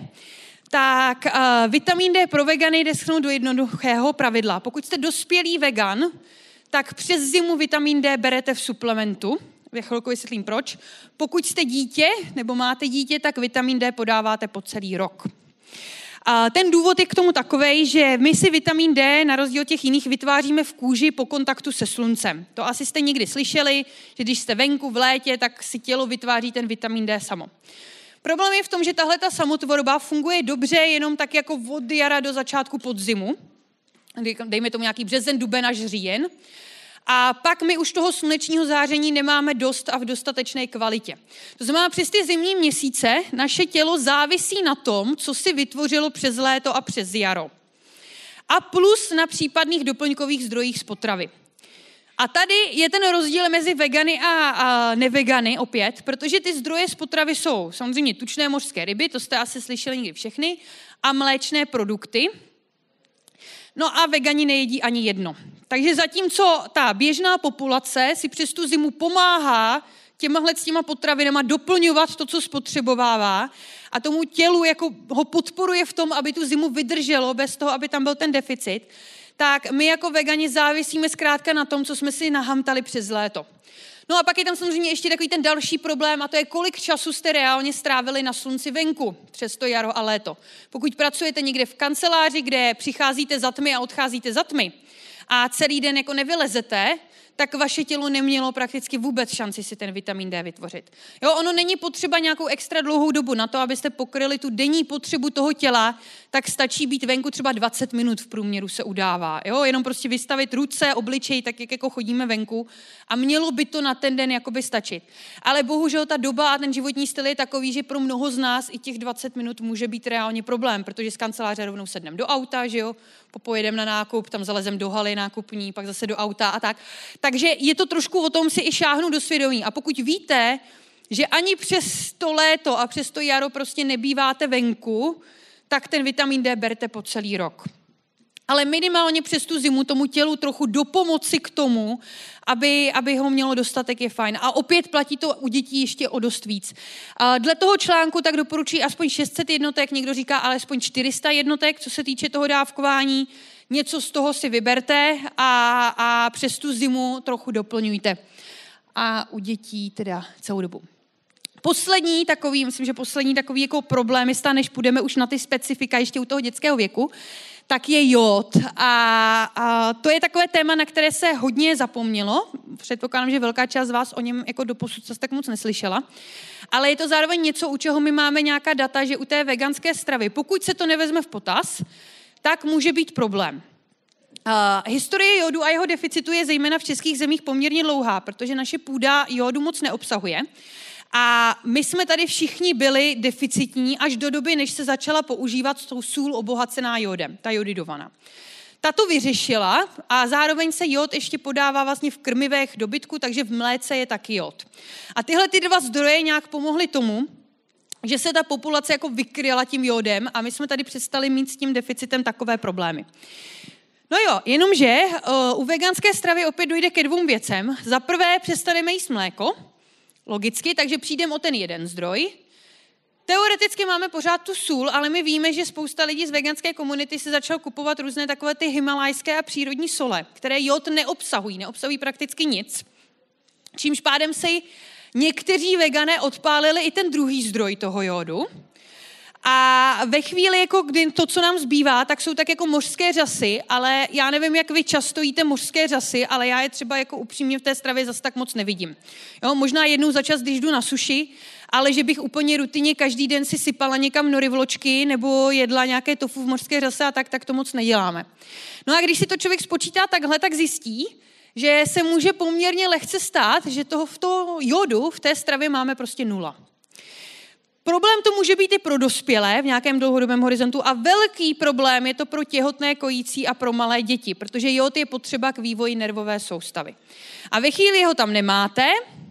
tak uh, vitamin D pro vegany jde shrnout do jednoduchého pravidla. Pokud jste dospělý vegan, tak přes zimu vitamin D berete v suplementu. Ve chvilku vysvětlím proč. Pokud jste dítě nebo máte dítě, tak vitamin D podáváte po celý rok. A ten důvod je k tomu takovej, že my si vitamin D na rozdíl od těch jiných vytváříme v kůži po kontaktu se sluncem. To asi jste někdy slyšeli, že když jste venku v létě, tak si tělo vytváří ten vitamin D samo. Problém je v tom, že tahle ta samotvorba funguje dobře jenom tak jako od jara do začátku podzimu. Dejme tomu nějaký březen, duben až říjen. A pak my už toho slunečního záření nemáme dost a v dostatečné kvalitě. To znamená, přes ty zimní měsíce naše tělo závisí na tom, co si vytvořilo přes léto a přes jaro. A plus na případných doplňkových zdrojích z potravy. A tady je ten rozdíl mezi vegany a, a nevegany opět, protože ty zdroje z potravy jsou samozřejmě tučné mořské ryby, to jste asi slyšeli někdy všechny, a mléčné produkty. No a vegani nejedí ani jedno. Takže zatímco ta běžná populace si přes tu zimu pomáhá těmahle s těma potravinama doplňovat to, co spotřebovává a tomu tělu jako ho podporuje v tom, aby tu zimu vydrželo bez toho, aby tam byl ten deficit, tak my jako vegani závisíme zkrátka na tom, co jsme si nahamtali přes léto. No a pak je tam samozřejmě ještě takový ten další problém a to je, kolik času jste reálně strávili na slunci venku přes to jaro a léto. Pokud pracujete někde v kanceláři, kde přicházíte za tmy a odcházíte za tmy a celý den jako nevylezete, tak vaše tělo nemělo prakticky vůbec šanci si ten vitamin D vytvořit. Jo, ono není potřeba nějakou extra dlouhou dobu na to, abyste pokryli tu denní potřebu toho těla, tak stačí být venku třeba dvacet minut v průměru se udává. Jo, jenom prostě vystavit ruce, obličej, tak jak jako chodíme venku a mělo by to na ten den jakoby stačit. Ale bohužel ta doba a ten životní styl je takový, že pro mnoho z nás i těch dvacet minut může být reálně problém, protože z kanceláře rovnou sedneme do auta, že jo, popojedeme na nákup, tam zalezem do haly nákupní, pak zase do auta a tak. Takže je to trošku o tom si i šáhnout do svědomí. A pokud víte, že ani přes to léto a přes to jaro prostě nebýváte venku, tak ten vitamin D berte po celý rok. Ale minimálně přes tu zimu tomu tělu trochu dopomoci k tomu, aby, aby ho mělo dostatek, je fajn. A opět platí to u dětí ještě o dost víc. A dle toho článku tak doporučuji aspoň šest set jednotek, někdo říká alespoň čtyři sta jednotek, co se týče toho dávkování. Něco z toho si vyberte a, a přes tu zimu trochu doplňujte. A u dětí teda celou dobu. Poslední takový, myslím, že poslední takový jako problémista, než půjdeme už na ty specifika ještě u toho dětského věku, tak je jód. A, a to je takové téma, na které se hodně zapomnělo. Předpokládám, že velká část z vás o něm jako doposud se tak moc neslyšela. Ale je to zároveň něco, u čeho my máme nějaká data, že u té veganské stravy, pokud se to nevezme v potaz, tak může být problém. Uh, historie jodu a jeho deficitu je zejména v českých zemích poměrně dlouhá, protože naše půda jodu moc neobsahuje. A my jsme tady všichni byli deficitní až do doby, než se začala používat tou sůl obohacená jodem, ta jodidovaná. Ta to vyřešila a zároveň se jod ještě podává vlastně v krmivech dobytku, takže v mléce je taky jod. A tyhle ty dva zdroje nějak pomohly tomu, že se ta populace jako vykryla tím jodem a my jsme tady přestali mít s tím deficitem takové problémy. No jo, jenomže uh, u veganské stravy opět dojde ke dvou věcem. Za prvé přestaneme jíst mléko, logicky, takže přijdeme o ten jeden zdroj. Teoreticky máme pořád tu sůl, ale my víme, že spousta lidí z veganské komunity se začal kupovat různé takové ty himalajské a přírodní sole, které jod neobsahují, neobsahují prakticky nic. Čímž pádem se někteří vegané odpálili i ten druhý zdroj toho jodu. A ve chvíli, jako kdy to, co nám zbývá, tak jsou tak jako mořské řasy, ale já nevím, jak vy často jíte mořské řasy, ale já je třeba jako upřímně v té stravě zase tak moc nevidím. Jo, možná jednou za čas, když jdu na suši, ale že bych úplně rutině každý den si sypala někam nori vločky nebo jedla nějaké tofu v mořské řase a tak, tak to moc neděláme. No a když si to člověk spočítá takhle, tak zjistí, že se může poměrně lehce stát, že toho v toho jodu v té stravě máme prostě nula. Problém to může být i pro dospělé v nějakém dlouhodobém horizontu a velký problém je to pro těhotné, kojící a pro malé děti, protože jod je potřeba k vývoji nervové soustavy. A ve chvíli ho tam nemáte,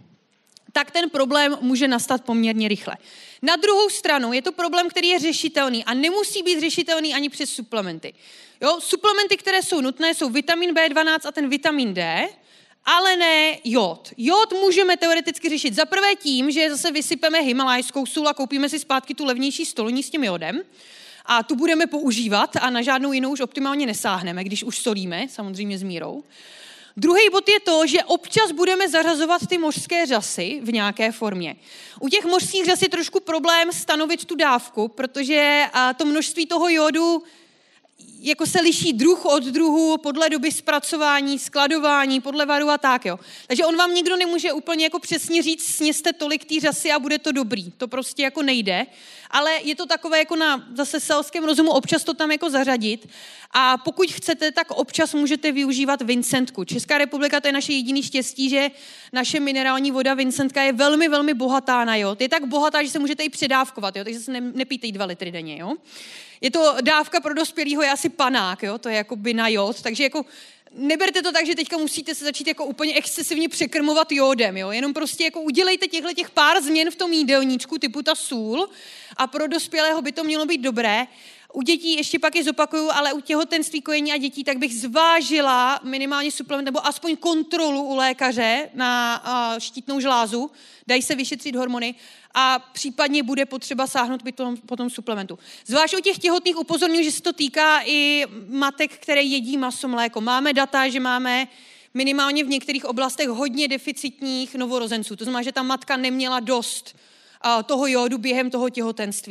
tak ten problém může nastat poměrně rychle. Na druhou stranu je to problém, který je řešitelný a nemusí být řešitelný ani přes suplementy. Jo, suplementy, které jsou nutné, jsou vitamin bé dvanáct a ten vitamin D, ale ne jod. Jod můžeme teoreticky řešit za prvé tím, že zase vysypeme himalajskou sůl a koupíme si zpátky tu levnější stolní s tím jodem a tu budeme používat a na žádnou jinou už optimálně nesáhneme, když už solíme, samozřejmě s mírou. Druhý bod je to, že občas budeme zařazovat ty mořské řasy v nějaké formě. U těch mořských řas je trošku problém stanovit tu dávku, protože to množství toho jodu jako se liší druh od druhu, podle doby zpracování, skladování, podle varu a tak, jo. Takže on vám nikdo nemůže úplně jako přesně říct, sněste tolik té řasy a bude to dobrý. To prostě jako nejde, ale je to takové jako na zase selském rozumu občas to tam jako zařadit a pokud chcete, tak občas můžete využívat Vincentku. Česká republika, to je naše jediné štěstí, že naše minerální voda Vincentka je velmi, velmi bohatá na jod. Je tak bohatá, že se můžete i předávkovat, jo, takže se ne, nepijte jí dva litry denně, jo. Je to dávka pro dospělýho, je asi panák, jo? To je jako by na jod, takže jako neberte to tak, že teďka musíte se začít jako úplně excesivně překrmovat jodem, jo? Jenom prostě jako udělejte těchto těch pár změn v tom jídelníčku, typu ta sůl a pro dospělého by to mělo být dobré. U dětí ještě pak je zopakuju, ale u těhotenství, kojení a dětí, tak bych zvážila minimálně suplement nebo aspoň kontrolu u lékaře na uh, štítnou žlázu, dají se vyšetřit hormony a případně bude potřeba sáhnout po tom suplementu. Zvlášť u těch těhotných upozorňuji, že se to týká i matek, které jedí maso, mléko. Máme data, že máme minimálně v některých oblastech hodně deficitních novorozenců. To znamená, že ta matka neměla dost uh, toho jodu během toho těhotenství.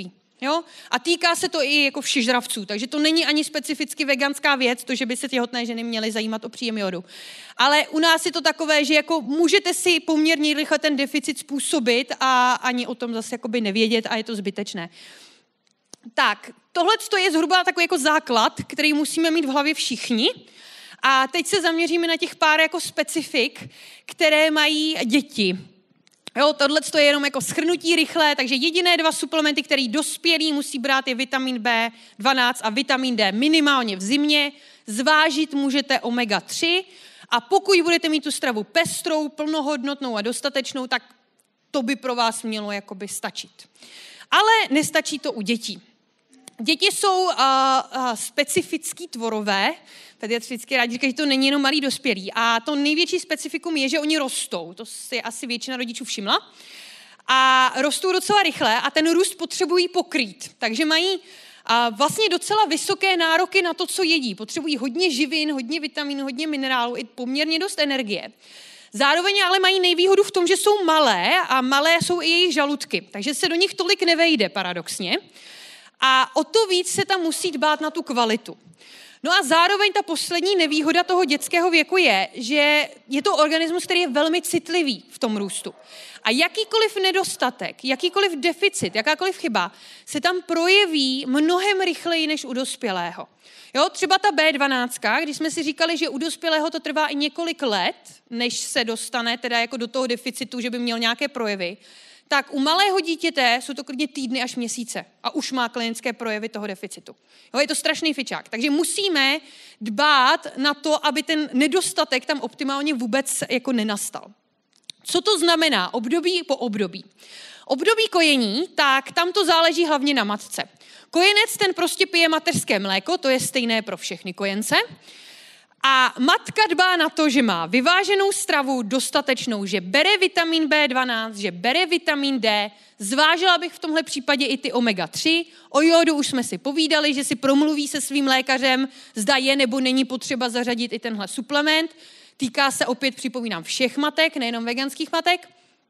Jo? A týká se to i jako všežravců, takže to není ani specificky veganská věc, to, že by se těhotné ženy měly zajímat o příjem jodu. Ale u nás je to takové, že jako můžete si poměrně rychle ten deficit způsobit a ani o tom zase jakoby nevědět a je to zbytečné. Tak, tohle je zhruba takový jako základ, který musíme mít v hlavě všichni. A teď se zaměříme na těch pár jako specifik, které mají děti. Jo, tohle je jenom jako shrnutí rychlé, takže jediné dva suplementy, který dospělý musí brát, je vitamin bé dvanáct a vitamin D minimálně v zimě. Zvážit můžete omega tři a pokud budete mít tu stravu pestrou, plnohodnotnou a dostatečnou, tak to by pro vás mělo jakoby stačit. Ale nestačí to u dětí. Děti jsou uh, uh, specifický tvorové, pediatricky rádi říkají, že to není jenom malý dospělý. A to největší specifikum je, že oni rostou. To si asi většina rodičů všimla. A rostou docela rychle a ten růst potřebují pokrýt. Takže mají a vlastně docela vysoké nároky na to, co jedí. Potřebují hodně živin, hodně vitamínů, hodně minerálů i poměrně dost energie. Zároveň ale mají nejvýhodu v tom, že jsou malé a malé jsou i jejich žaludky. Takže se do nich tolik nevejde paradoxně. A o to víc se tam musí dbát na tu kvalitu. No a zároveň ta poslední nevýhoda toho dětského věku je, že je to organismus, který je velmi citlivý v tom růstu. A jakýkoliv nedostatek, jakýkoliv deficit, jakákoliv chyba se tam projeví mnohem rychleji než u dospělého. Jo, třeba ta bé dvanáct, když jsme si říkali, že u dospělého to trvá i několik let, než se dostane teda jako do toho deficitu, že by měl nějaké projevy, tak u malého dítěte jsou to klidně týdny až měsíce a už má klinické projevy toho deficitu. Jo, je to strašný fičák. Takže musíme dbát na to, aby ten nedostatek tam optimálně vůbec jako nenastal. Co to znamená období po období? Období kojení, tak tam to záleží hlavně na matce. Kojenec ten prostě pije mateřské mléko, to je stejné pro všechny kojence. A matka dbá na to, že má vyváženou stravu, dostatečnou, že bere vitamin bé dvanáct, že bere vitamin D. Zvážila bych v tomhle případě i ty omega tři. O jodu už jsme si povídali, že si promluví se svým lékařem, zda je nebo není potřeba zařadit i tenhle suplement. Týká se opět, připomínám, všech matek, nejenom veganských matek.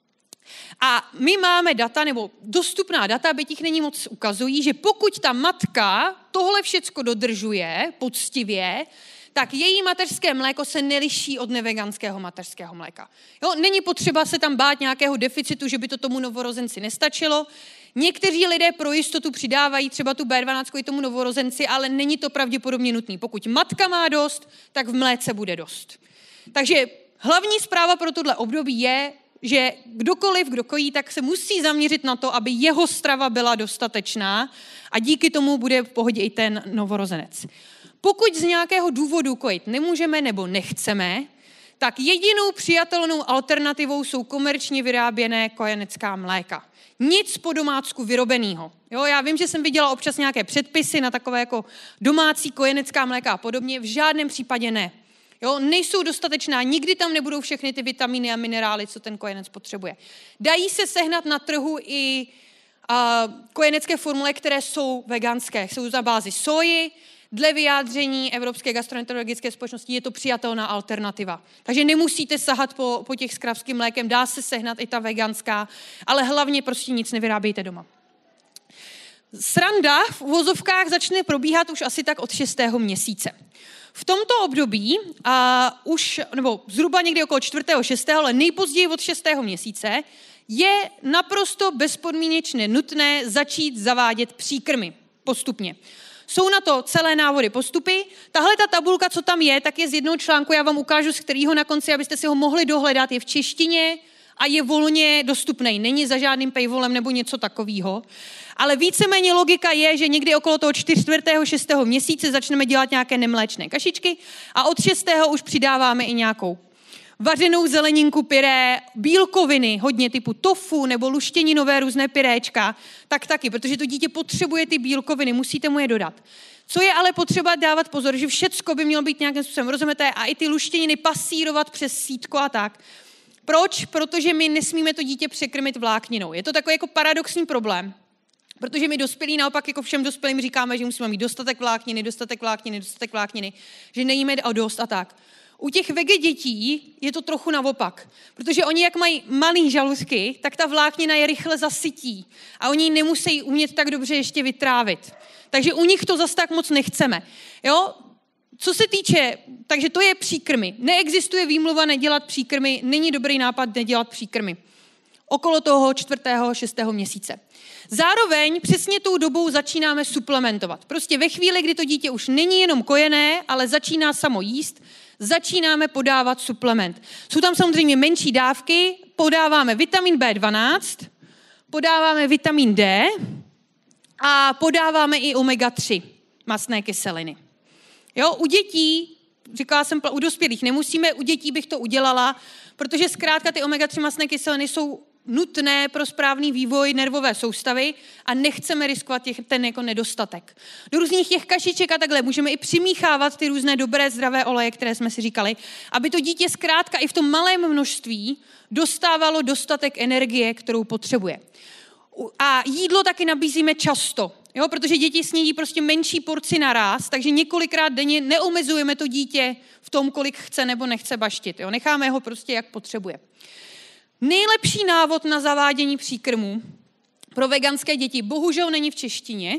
A my máme data, nebo dostupná data, byť jich není moc, ukazují, že pokud ta matka tohle všecko dodržuje poctivě, tak její mateřské mléko se neliší od neveganského mateřského mléka. Jo, není potřeba se tam bát nějakého deficitu, že by to tomu novorozenci nestačilo. Někteří lidé pro jistotu přidávají třeba tu bé dvanáct i tomu novorozenci, ale není to pravděpodobně nutné. Pokud matka má dost, tak v mléce bude dost. Takže hlavní zpráva pro tohle období je, že kdokoliv, kdo kojí, tak se musí zaměřit na to, aby jeho strava byla dostatečná a díky tomu bude v pohodě i ten novorozenec. Pokud z nějakého důvodu kojit nemůžeme nebo nechceme, tak jedinou přijatelnou alternativou jsou komerčně vyráběné kojenecká mléka. Nic po domácku vyrobeného. Jo, já vím, že jsem viděla občas nějaké předpisy na takové jako domácí kojenecká mléka a podobně, v žádném případě ne. Jo, nejsou dostatečná, nikdy tam nebudou všechny ty vitamíny a minerály, co ten kojenec potřebuje. Dají se sehnat na trhu i uh, kojenecké formule, které jsou veganské, jsou za bázi soji. Dle vyjádření Evropské gastroenterologické společnosti je to přijatelná alternativa. Takže nemusíte sahat po, po těch s kravským mlékem, dá se sehnat i ta veganská, ale hlavně prostě nic nevyrábějte doma. Sranda v uvozovkách začne probíhat už asi tak od šestého měsíce. V tomto období, a už, nebo zhruba někdy okolo čtvrtého, šestého, ale nejpozději od šestého měsíce, je naprosto bezpodmínečně nutné začít zavádět příkrmy postupně. Jsou na to celé návody postupy. Tahle ta tabulka, co tam je, tak je z jednoho článku, já vám ukážu, z kterého na konci, abyste si ho mohli dohledat, je v češtině a je volně dostupný. Není za žádným paywallem nebo něco takového. Ale víceméně logika je, že někdy okolo toho čtvrtého, šestého měsíce začneme dělat nějaké nemléčné kašičky a od šestého už přidáváme i nějakou vařenou zeleninku, pyré, bílkoviny, hodně typu tofu nebo luštěninové různé pyréčka, tak taky, protože to dítě potřebuje ty bílkoviny, musíte mu je dodat. Co je ale potřeba dávat pozor, že všecko by mělo být nějakým způsobem rozumité a i ty luštěniny pasírovat přes sítko a tak. Proč? Protože my nesmíme to dítě překrmit vlákninou. Je to takový jako paradoxní problém, protože my dospělí naopak jako všem dospělým říkáme, že musíme mít dostatek vlákniny, dostatek vlákniny, dostatek vlákniny, že nejíme o dost a tak. U těch vege dětí je to trochu naopak, protože oni, jak mají malý žaludky, tak ta vláknina je rychle zasytí a oni nemusí umět tak dobře ještě vytrávit. Takže u nich to zas tak moc nechceme. Jo? Co se týče, takže to je příkrmy. Neexistuje výmluva nedělat příkrmy, není dobrý nápad nedělat příkrmy. Okolo toho čtvrtého, šestého měsíce. Zároveň přesně tou dobou začínáme suplementovat. Prostě ve chvíli, kdy to dítě už není jenom kojené, ale začíná samo jíst, začínáme podávat suplement. Jsou tam samozřejmě menší dávky, podáváme vitamin bé dvanáct, podáváme vitamin D a podáváme i omega tři mastné kyseliny. Jo, u dětí, říkala jsem, u dospělých nemusíme, u dětí bych to udělala, protože zkrátka ty omega tři mastné kyseliny jsou nutné pro správný vývoj nervové soustavy a nechceme riskovat těch, ten jako nedostatek. Do různých těch kašiček a takhle můžeme i přimíchávat ty různé dobré zdravé oleje, které jsme si říkali, aby to dítě zkrátka i v tom malém množství dostávalo dostatek energie, kterou potřebuje. A jídlo taky nabízíme často, jo, protože děti snídí prostě menší porci naráz, takže několikrát denně neomezujeme to dítě v tom, kolik chce nebo nechce baštit. Jo. Necháme ho prostě, jak potřebuje. Nejlepší návod na zavádění příkrmů pro veganské děti bohužel není v češtině,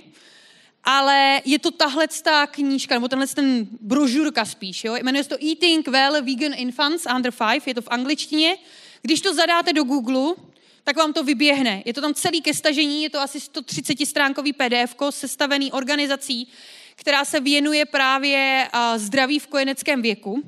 ale je to tahleta knížka, nebo tenhle ten brožurka spíš. Jo? Jmenuje se to Eating Well Vegan Infants Under five, je to v angličtině. Když to zadáte do Google, tak vám to vyběhne. Je to tam celý ke stažení, je to asi sto třicet stránkový P D F ko sestavený organizací, která se věnuje právě zdraví v kojeneckém věku.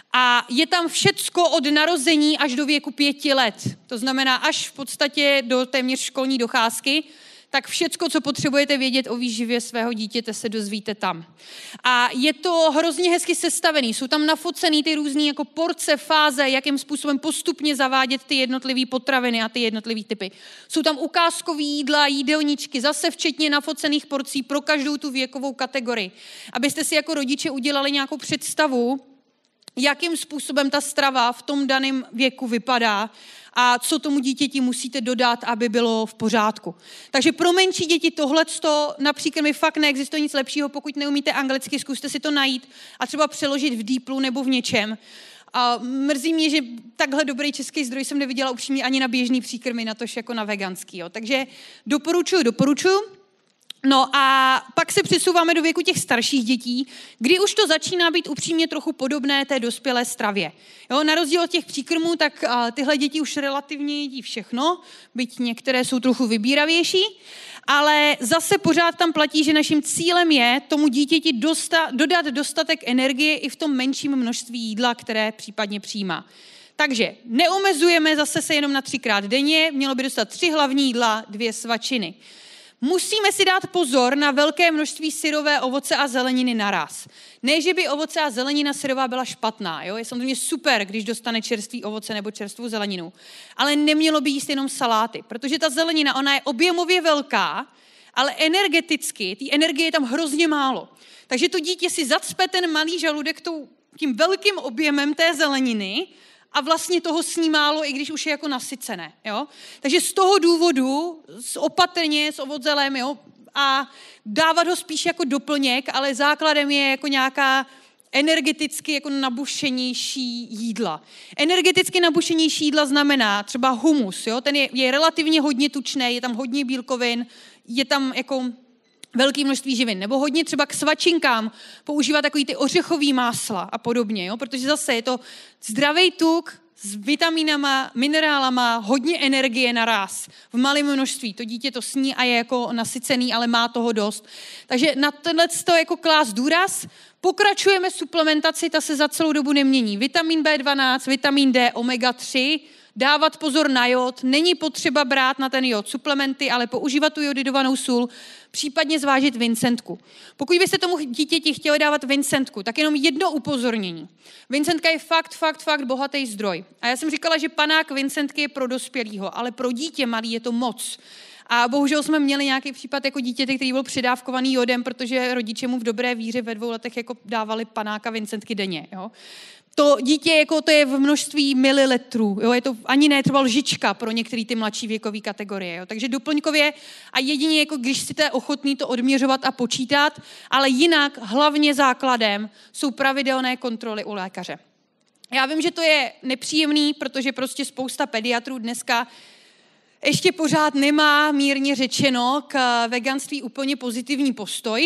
A je tam všecko od narození až do věku pěti let. To znamená až v podstatě do téměř školní docházky, tak všecko, co potřebujete vědět o výživě svého dítěte, se dozvíte tam. A je to hrozně hezky sestavený. Jsou tam nafocený ty různý jako porce, fáze, jakým způsobem postupně zavádět ty jednotlivé potraviny a ty jednotlivé typy. Jsou tam ukázkový jídla, jídelníčky, zase včetně nafocených porcí pro každou tu věkovou kategorii. Abyste si jako rodiče udělali nějakou představu, jakým způsobem ta strava v tom daném věku vypadá a co tomu dítěti musíte dodat, aby bylo v pořádku. Takže pro menší děti tohleto například mi fakt neexistuje nic lepšího, pokud neumíte anglicky, zkuste si to najít a třeba přeložit v Deeplu nebo v něčem. A mrzí mě, že takhle dobrý český zdroj jsem neviděla upřímně ani na běžný příkrmy, natož jako na veganský. Jo. Takže doporučuji, doporučuji. No a pak se přesouváme do věku těch starších dětí, kdy už to začíná být upřímně trochu podobné té dospělé stravě. Jo, na rozdíl od těch příkrmů, tak a, tyhle děti už relativně jedí všechno, byť některé jsou trochu vybíravější, ale zase pořád tam platí, že naším cílem je tomu dítěti dosta, dodat dostatek energie i v tom menším množství jídla, které případně přijímá. Takže neomezujeme zase se jenom na třikrát denně, mělo by dostat tři hlavní jídla, dvě svačiny. Musíme si dát pozor na velké množství syrové ovoce a zeleniny naraz. Ne, že by ovoce a zelenina syrová byla špatná, jo? Je samozřejmě super, když dostane čerstvý ovoce nebo čerstvou zeleninu, ale nemělo by jíst jenom saláty, protože ta zelenina, ona je objemově velká, ale energeticky, té energie je tam hrozně málo. Takže to dítě si zacpe ten malý žaludek tím velkým objemem té zeleniny a vlastně toho sní málo, i když už je jako nasycené. Jo? Takže z toho důvodu opatrně s ovozelem, jo, a dávat ho spíš jako doplněk, ale základem je jako nějaká energeticky jako nabušenější jídla. Energeticky nabušenější jídla znamená třeba humus. Jo? Ten je, je relativně hodně tučný, je tam hodně bílkovin, je tam jako velké množství živin, nebo hodně třeba k svačinkám používat takový ty ořechový másla a podobně, jo? Protože zase je to zdravý tuk s vitamínama, minerálama, hodně energie naraz v malém množství. To dítě to sní a je jako nasycený, ale má toho dost. Takže na tenhle to jako klás důraz. Pokračujeme suplementaci, ta se za celou dobu nemění. Vitamin bé dvanáct, vitamin D, omega tři, dávat pozor na jod, není potřeba brát na ten jod suplementy, ale používat tu jodidovanou sůl, případně zvážit vincentku. Pokud byste tomu dítěti chtěli dávat vincentku, tak jenom jedno upozornění. Vincentka je fakt, fakt, fakt bohatý zdroj. A já jsem říkala, že panák vincentky je pro dospělýho, ale pro dítě malý je to moc. A bohužel jsme měli nějaký případ jako dítěte, který byl přidávkovaný jodem, protože rodiče mu v dobré víře ve dvou letech jako dávali panáka vincentky denně. Jo. To dítě jako to je v množství mililitrů, jo, je to ani ne třeba lžička pro některé ty mladší věkové kategorie, jo. Takže doplňkově a jedině jako když jste ochotný to odměřovat a počítat, ale jinak hlavně základem jsou pravidelné kontroly u lékaře. Já vím, že to je nepříjemný, protože prostě spousta pediatrů dneska ještě pořád nemá, mírně řečeno, k veganství úplně pozitivní postoj.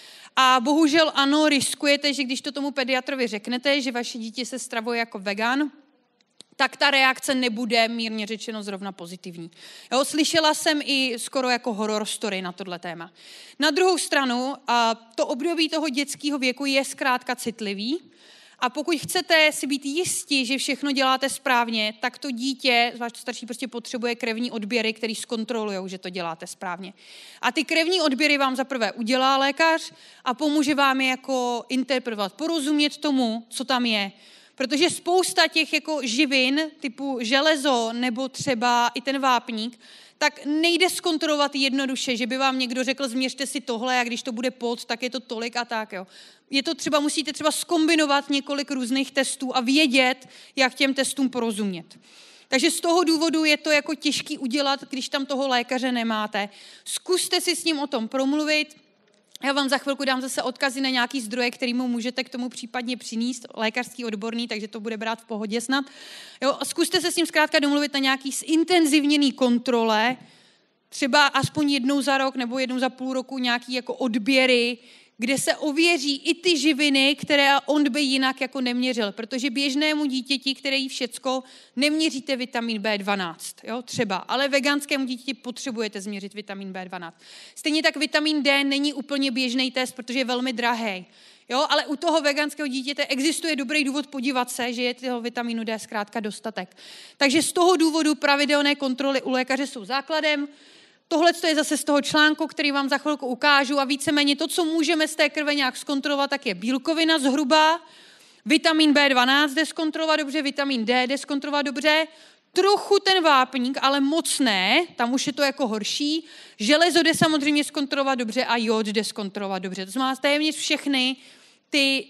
A bohužel ano, riskujete, že když to tomu pediatrovi řeknete, že vaše dítě se stravuje jako vegan, tak ta reakce nebude, mírně řečeno, zrovna pozitivní. Jo, slyšela jsem i skoro jako horror story na tohle téma. Na druhou stranu, to období toho dětského věku je zkrátka citlivý, a pokud chcete si být jistí, že všechno děláte správně, tak to dítě, zvlášť to starší, prostě potřebuje krevní odběry, který zkontrolujou, že to děláte správně. A ty krevní odběry vám zaprvé udělá lékař a pomůže vám je jako interpretovat, porozumět tomu, co tam je. Protože spousta těch jako živin, typu železo nebo třeba i ten vápník, tak nejde zkontrolovat jednoduše, že by vám někdo řekl, změřte si tohle a když to bude pod, tak je to tolik a tak. Jo. Je to třeba, musíte třeba zkombinovat několik různých testů a vědět, jak těm testům porozumět. Takže z toho důvodu je to jako těžký udělat, když tam toho lékaře nemáte. Zkuste si s ním o tom promluvit. Já vám za chvilku dám zase odkazy na nějaký zdroje, kterýmu můžete k tomu případně přinést, lékařský odborný, takže to bude brát v pohodě snad. Jo, zkuste se s ním zkrátka domluvit na nějaký zintenzivněný kontrole, třeba aspoň jednou za rok nebo jednou za půl roku nějaký jako odběry, kde se ověří i ty živiny, které on by jinak jako neměřil, protože běžnému dítěti, které jí všecko, neměříte vitamin bé dvanáct, jo, třeba, ale veganskému dítěti potřebujete změřit vitamin bé dvanáct. Stejně tak vitamin D není úplně běžný test, protože je velmi drahý. Jo, ale u toho veganského dítěte existuje dobrý důvod podívat se, že je toho vitamínu D zkrátka dostatek. Takže z toho důvodu pravidelné kontroly u lékaře jsou základem. Tohle je zase z toho článku, který vám za chvilku ukážu a víceméně to, co můžeme z té krve nějak zkontrolovat, tak je bílkovina zhruba, vitamin bé dvanáct jde zkontrolovat dobře, vitamin D jde zkontrolovat dobře, trochu ten vápník, ale moc ne, tam už je to jako horší, železo jde samozřejmě zkontrolovat dobře a jód jde zkontrolovat dobře. To znamená téměř všechny ty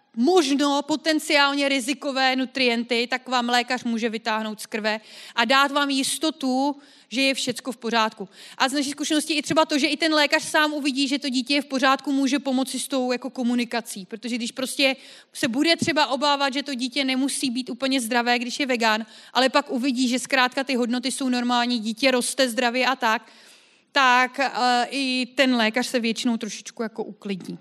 možno potenciálně rizikové nutrienty, tak vám lékař může vytáhnout z krve a dát vám jistotu, že je všecko v pořádku. A z naší zkušenosti i třeba to, že i ten lékař sám uvidí, že to dítě je v pořádku, může pomoci s tou jako komunikací. Protože když prostě se bude třeba obávat, že to dítě nemusí být úplně zdravé, když je vegan, ale pak uvidí, že zkrátka ty hodnoty jsou normální, dítě roste zdravě a tak, tak uh, i ten lékař se většinou trošičku jako uklidní.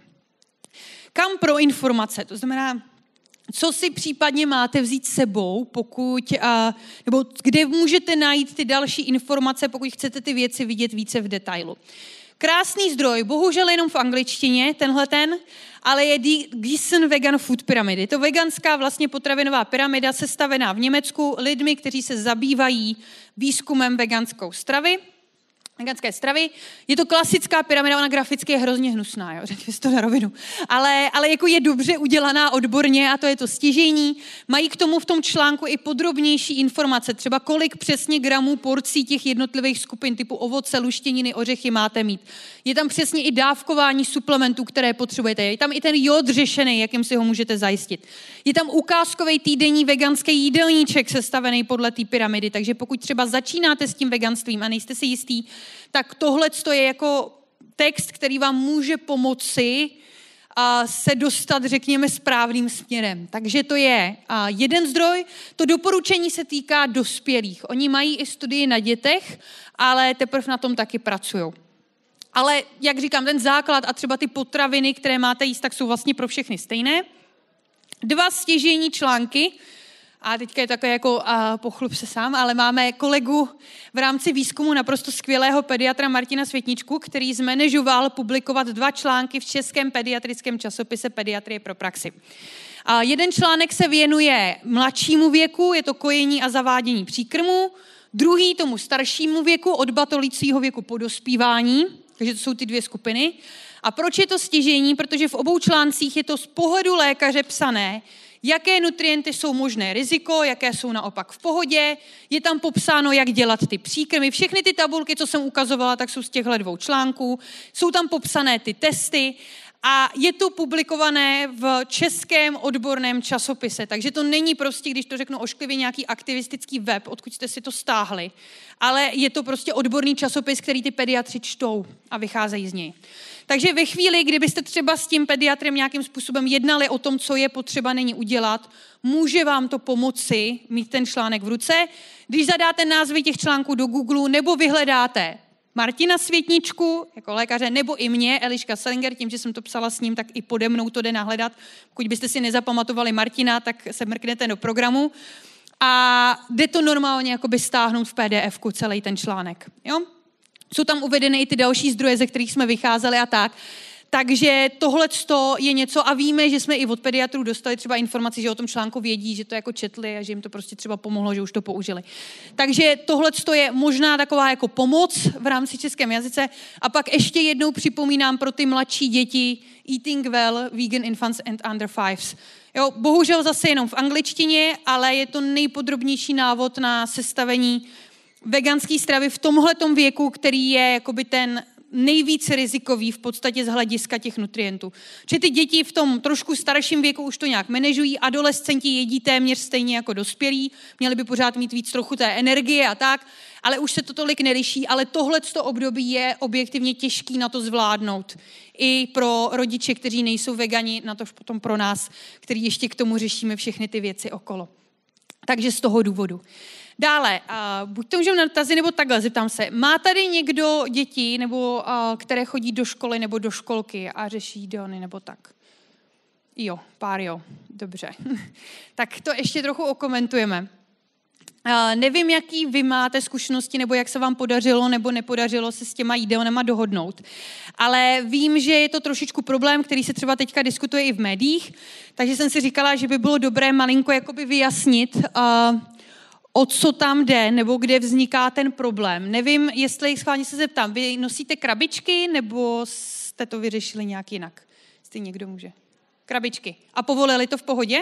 Kam pro informace? To znamená, co si případně máte vzít sebou, pokud, a, nebo kde můžete najít ty další informace, pokud chcete ty věci vidět více v detailu. Krásný zdroj, bohužel jenom v angličtině, tenhle ten, ale je Gießen Vegan Food Pyramid. Je to veganská vlastně potravinová pyramida sestavená v Německu lidmi, kteří se zabývají výzkumem veganskou stravy. Veganské stravy. Je to klasická pyramida, ona graficky je hrozně hnusná, jo, řekněme si to na rovinu. Ale, ale jako je dobře udělaná odborně a to je to stěžejní. Mají k tomu v tom článku i podrobnější informace, třeba kolik přesně gramů porcí těch jednotlivých skupin typu ovoce, luštěniny, ořechy máte mít. Je tam přesně i dávkování suplementů, které potřebujete. Je tam i ten jód řešený, jakým si ho můžete zajistit. Je tam ukázkový týdenní veganský jídelníček sestavený podle té pyramidy, takže pokud třeba začínáte s tím veganstvím a nejste si jistý, tak tohle je jako text, který vám může pomoci a se dostat, řekněme, správným směrem. Takže to je a jeden zdroj. To doporučení se týká dospělých. Oni mají i studii na dětech, ale teprve na tom taky pracují. Ale jak říkám, ten základ a třeba ty potraviny, které máte jíst, tak jsou vlastně pro všechny stejné. Dva stěžejní články, a teďka je takové jako a pochlup se sám, ale máme kolegu v rámci výzkumu naprosto skvělého pediatra Martina Světničku, který zmanéžoval publikovat dva články v českém pediatrickém časopise Pediatrie pro praxi. A jeden článek se věnuje mladšímu věku, je to kojení a zavádění příkrmu, druhý tomu staršímu věku, od batolicího věku po dospívání, takže to jsou ty dvě skupiny. A proč je to stěžejní? Protože v obou článcích je to z pohledu lékaře psané, jaké nutrienty jsou možné riziko, jaké jsou naopak v pohodě. Je tam popsáno, jak dělat ty příkrmy. Všechny ty tabulky, co jsem ukazovala, tak jsou z těchto dvou článků. Jsou tam popsané ty testy a je to publikované v českém odborném časopise. Takže to není prostě, když to řeknu ošklivě, nějaký aktivistický web, odkud jste si to stáhli. Ale je to prostě odborný časopis, který ty pediatři čtou a vycházejí z něj. Takže ve chvíli, kdybyste třeba s tím pediatrem nějakým způsobem jednali o tom, co je potřeba není udělat, může vám to pomoci mít ten článek v ruce. Když zadáte názvy těch článků do Google nebo vyhledáte Martina Světničku jako lékaře, nebo i mě, Eliška Selinger, tím, že jsem to psala s ním, tak i pode mnou to jde nahledat. Pokud byste si nezapamatovali Martina, tak se mrknete do programu a jde to normálně jakoby stáhnout v P D F ku celý ten článek. Jo? Jsou tam uvedeny i ty další zdroje, ze kterých jsme vycházeli a tak. Takže tohleto je něco a víme, že jsme i od pediatrů dostali třeba informaci, že o tom článku vědí, že to jako četli a že jim to prostě třeba pomohlo, že už to použili. Takže tohleto je možná taková jako pomoc v rámci českém jazyce. A pak ještě jednou připomínám pro ty mladší děti Eating Well, Vegan Infants and Under Fives. Jo, bohužel zase jenom v angličtině, ale je to nejpodrobnější návod na sestavení veganské stravy v tomhletom věku, který je jakoby ten nejvíc rizikový v podstatě z hlediska těch nutrientů. Že ty děti v tom trošku starším věku už to nějak manažují, adolescenti jedí téměř stejně jako dospělí, měli by pořád mít víc trochu té energie a tak, ale už se to tolik neliší, ale tohleto období je objektivně těžký na to zvládnout. I pro rodiče, kteří nejsou vegani, na to potom pro nás, který ještě k tomu řešíme všechny ty věci okolo. Takže z toho důvodu. Dále, uh, buď to můžeme na dotazy, nebo takhle, zeptám se. Má tady někdo děti, nebo, uh, které chodí do školy nebo do školky a řeší jídelny, nebo tak? Jo, pár jo, dobře. Tak to ještě trochu okomentujeme. Uh, nevím, jaký vy máte zkušenosti, nebo jak se vám podařilo nebo nepodařilo se s těma jídelnama dohodnout. Ale vím, že je to trošičku problém, který se třeba teďka diskutuje i v médiích, takže jsem si říkala, že by bylo dobré malinko jakoby vyjasnit, uh, o co tam jde, nebo kde vzniká ten problém. Nevím, jestli schválně se zeptám, vy nosíte krabičky, nebo jste to vyřešili nějak jinak? Jestli někdo může. Krabičky. A povolili to v pohodě?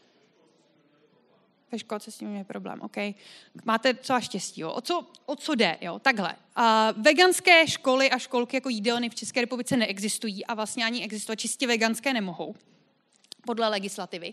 Ve školce s tím je problém, OK. Máte celá štěstí, jo. O co, o co jde, jo, takhle. Uh, veganské školy a školky jako jídelny v České republice neexistují a vlastně ani existovat čistě veganské nemohou, podle legislativy.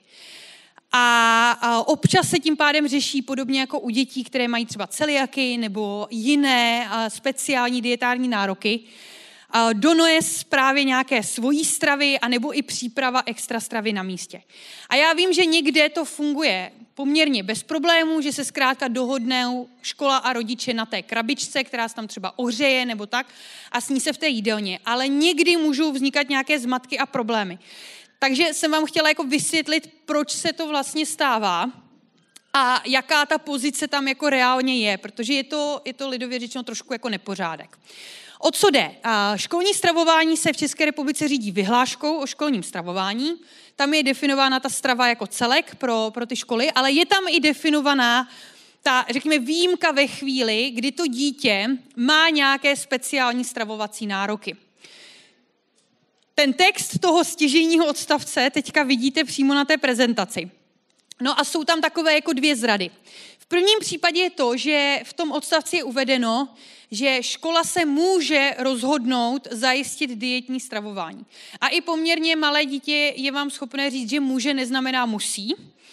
A, a občas se tím pádem řeší podobně jako u dětí, které mají třeba celiaky nebo jiné a speciální dietární nároky. A dones právě nějaké svojí stravy anebo i příprava extra stravy na místě. A já vím, že někde to funguje poměrně bez problémů, že se zkrátka dohodnou škola a rodiče na té krabičce, která se tam třeba ohřeje nebo tak a sní se v té jídelně. Ale někdy můžou vznikat nějaké zmatky a problémy. Takže jsem vám chtěla jako vysvětlit, proč se to vlastně stává a jaká ta pozice tam jako reálně je, protože je to, je to lidově řečeno trošku jako nepořádek. O co jde? Školní stravování se v České republice řídí vyhláškou o školním stravování. Tam je definována ta strava jako celek pro, pro ty školy, ale je tam i definovaná ta, řekněme, výjimka ve chvíli, kdy to dítě má nějaké speciální stravovací nároky. Ten text toho stěžejního odstavce teďka vidíte přímo na té prezentaci. No a jsou tam takové jako dvě zrady. V prvním případě je to, že v tom odstavci je uvedeno, že škola se může rozhodnout zajistit dietní stravování. A i poměrně malé dítě je vám schopné říct, že může neznamená musí.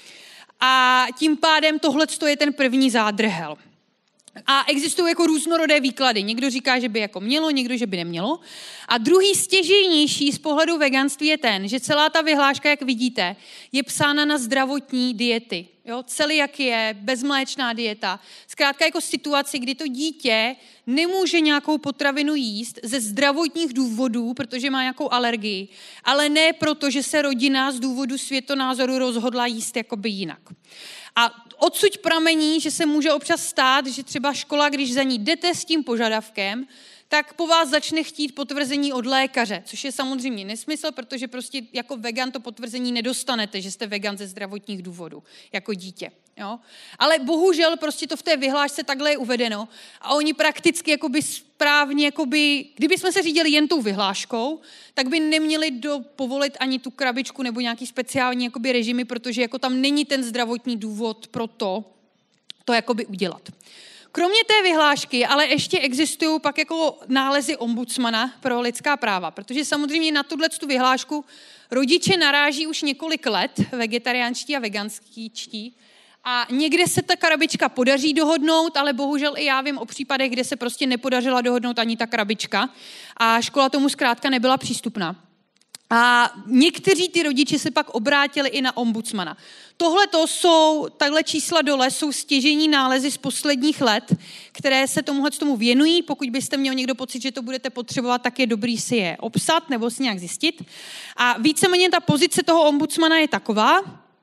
A tím pádem tohleto je ten první zádrhel. A existují jako různorodé výklady. Někdo říká, že by jako mělo, někdo, že by nemělo. A druhý stěžejnější z pohledu veganství je ten, že celá ta vyhláška, jak vidíte, je psána na zdravotní diety. Jo? Celiakie, bezmléčná dieta. Zkrátka jako situaci, kdy to dítě nemůže nějakou potravinu jíst ze zdravotních důvodů, protože má nějakou alergii, ale ne proto, že se rodina z důvodu světonázoru rozhodla jíst jakoby jinak. A odsud pramení, že se může občas stát, že třeba škola, když za ní jdete s tím požadavkem, tak po vás začne chtít potvrzení od lékaře, což je samozřejmě nesmysl, protože prostě jako vegan to potvrzení nedostanete, že jste vegan ze zdravotních důvodů, jako dítě. Jo? Ale bohužel prostě to v té vyhlášce takhle je uvedeno a oni prakticky jakoby správně, jakoby, kdyby jsme se řídili jen tou vyhláškou, tak by neměli do, povolit ani tu krabičku nebo nějaký speciální jakoby režimy, protože jako tam není ten zdravotní důvod pro to, to jakoby udělat. Kromě té vyhlášky ale ještě existují pak jako nálezy ombudsmana pro lidská práva, protože samozřejmě na tuto vyhlášku rodiče naráží už několik let, vegetariánští a veganský čtí, A někde se ta krabička podaří dohodnout, ale bohužel i já vím o případech, kde se prostě nepodařila dohodnout ani ta krabička a škola tomu zkrátka nebyla přístupná. A někteří ty rodiče se pak obrátili i na ombudsmana. Tohle to jsou, takhle čísla dole, jsou stěžejní nálezy z posledních let, které se tomuhle tomu věnují. Pokud byste měl někdo pocit, že to budete potřebovat, tak je dobrý si je obsat nebo si nějak zjistit. A víceméně ta pozice toho ombudsmana je taková,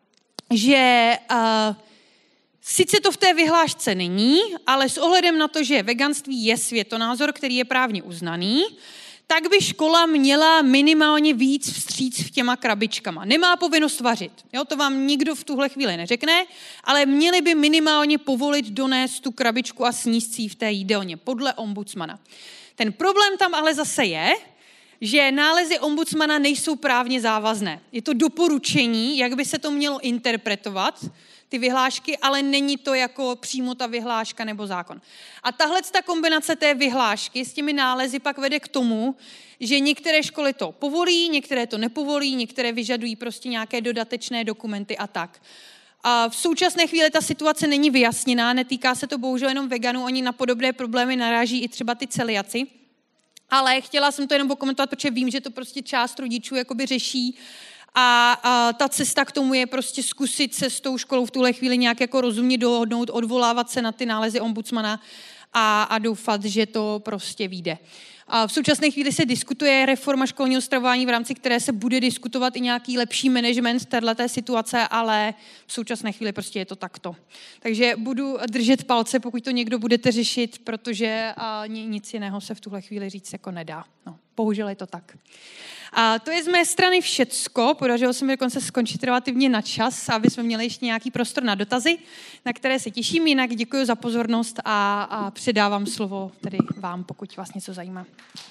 že uh, sice to v té vyhlášce není, ale s ohledem na to, že veganství je světonázor, který je právně uznaný, tak by škola měla minimálně víc vstříc v těma krabičkama. Nemá povinnost vařit, jo, to vám nikdo v tuhle chvíli neřekne, ale měli by minimálně povolit donést tu krabičku a sníst si ji v té jídelně, podle ombudsmana. Ten problém tam ale zase je, že nálezy ombudsmana nejsou právně závazné. Je to doporučení, jak by se to mělo interpretovat, ty vyhlášky, ale není to jako přímo ta vyhláška nebo zákon. A tahle ta kombinace té vyhlášky s těmi nálezy pak vede k tomu, že některé školy to povolí, některé to nepovolí, některé vyžadují prostě nějaké dodatečné dokumenty a tak. A v současné chvíli ta situace není vyjasněná, netýká se to bohužel jenom veganů, oni na podobné problémy naráží i třeba ty celiaci. Ale chtěla jsem to jenom komentovat, protože vím, že to prostě část rodičů jakoby řeší a, a ta cesta k tomu je prostě zkusit se s tou školou v tuhle chvíli nějak jako rozumně dohodnout, odvolávat se na ty nálezy ombudsmana a, a doufat, že to prostě vyjde. A v současné chvíli se diskutuje reforma školního stravování, v rámci které se bude diskutovat i nějaký lepší management téhleté situace, ale v současné chvíli prostě je to takto. Takže budu držet palce, pokud to někdo budete řešit, protože a, nic jiného se v tuhle chvíli říct jako nedá. No, bohužel je to tak. A to je z mé strany všecko. Podařilo se mi dokonce skončit relativně na čas, aby jsme měli ještě nějaký prostor na dotazy, na které se těším. Jinak děkuji za pozornost a, a předávám slovo tedy vám, pokud vás něco zajímá.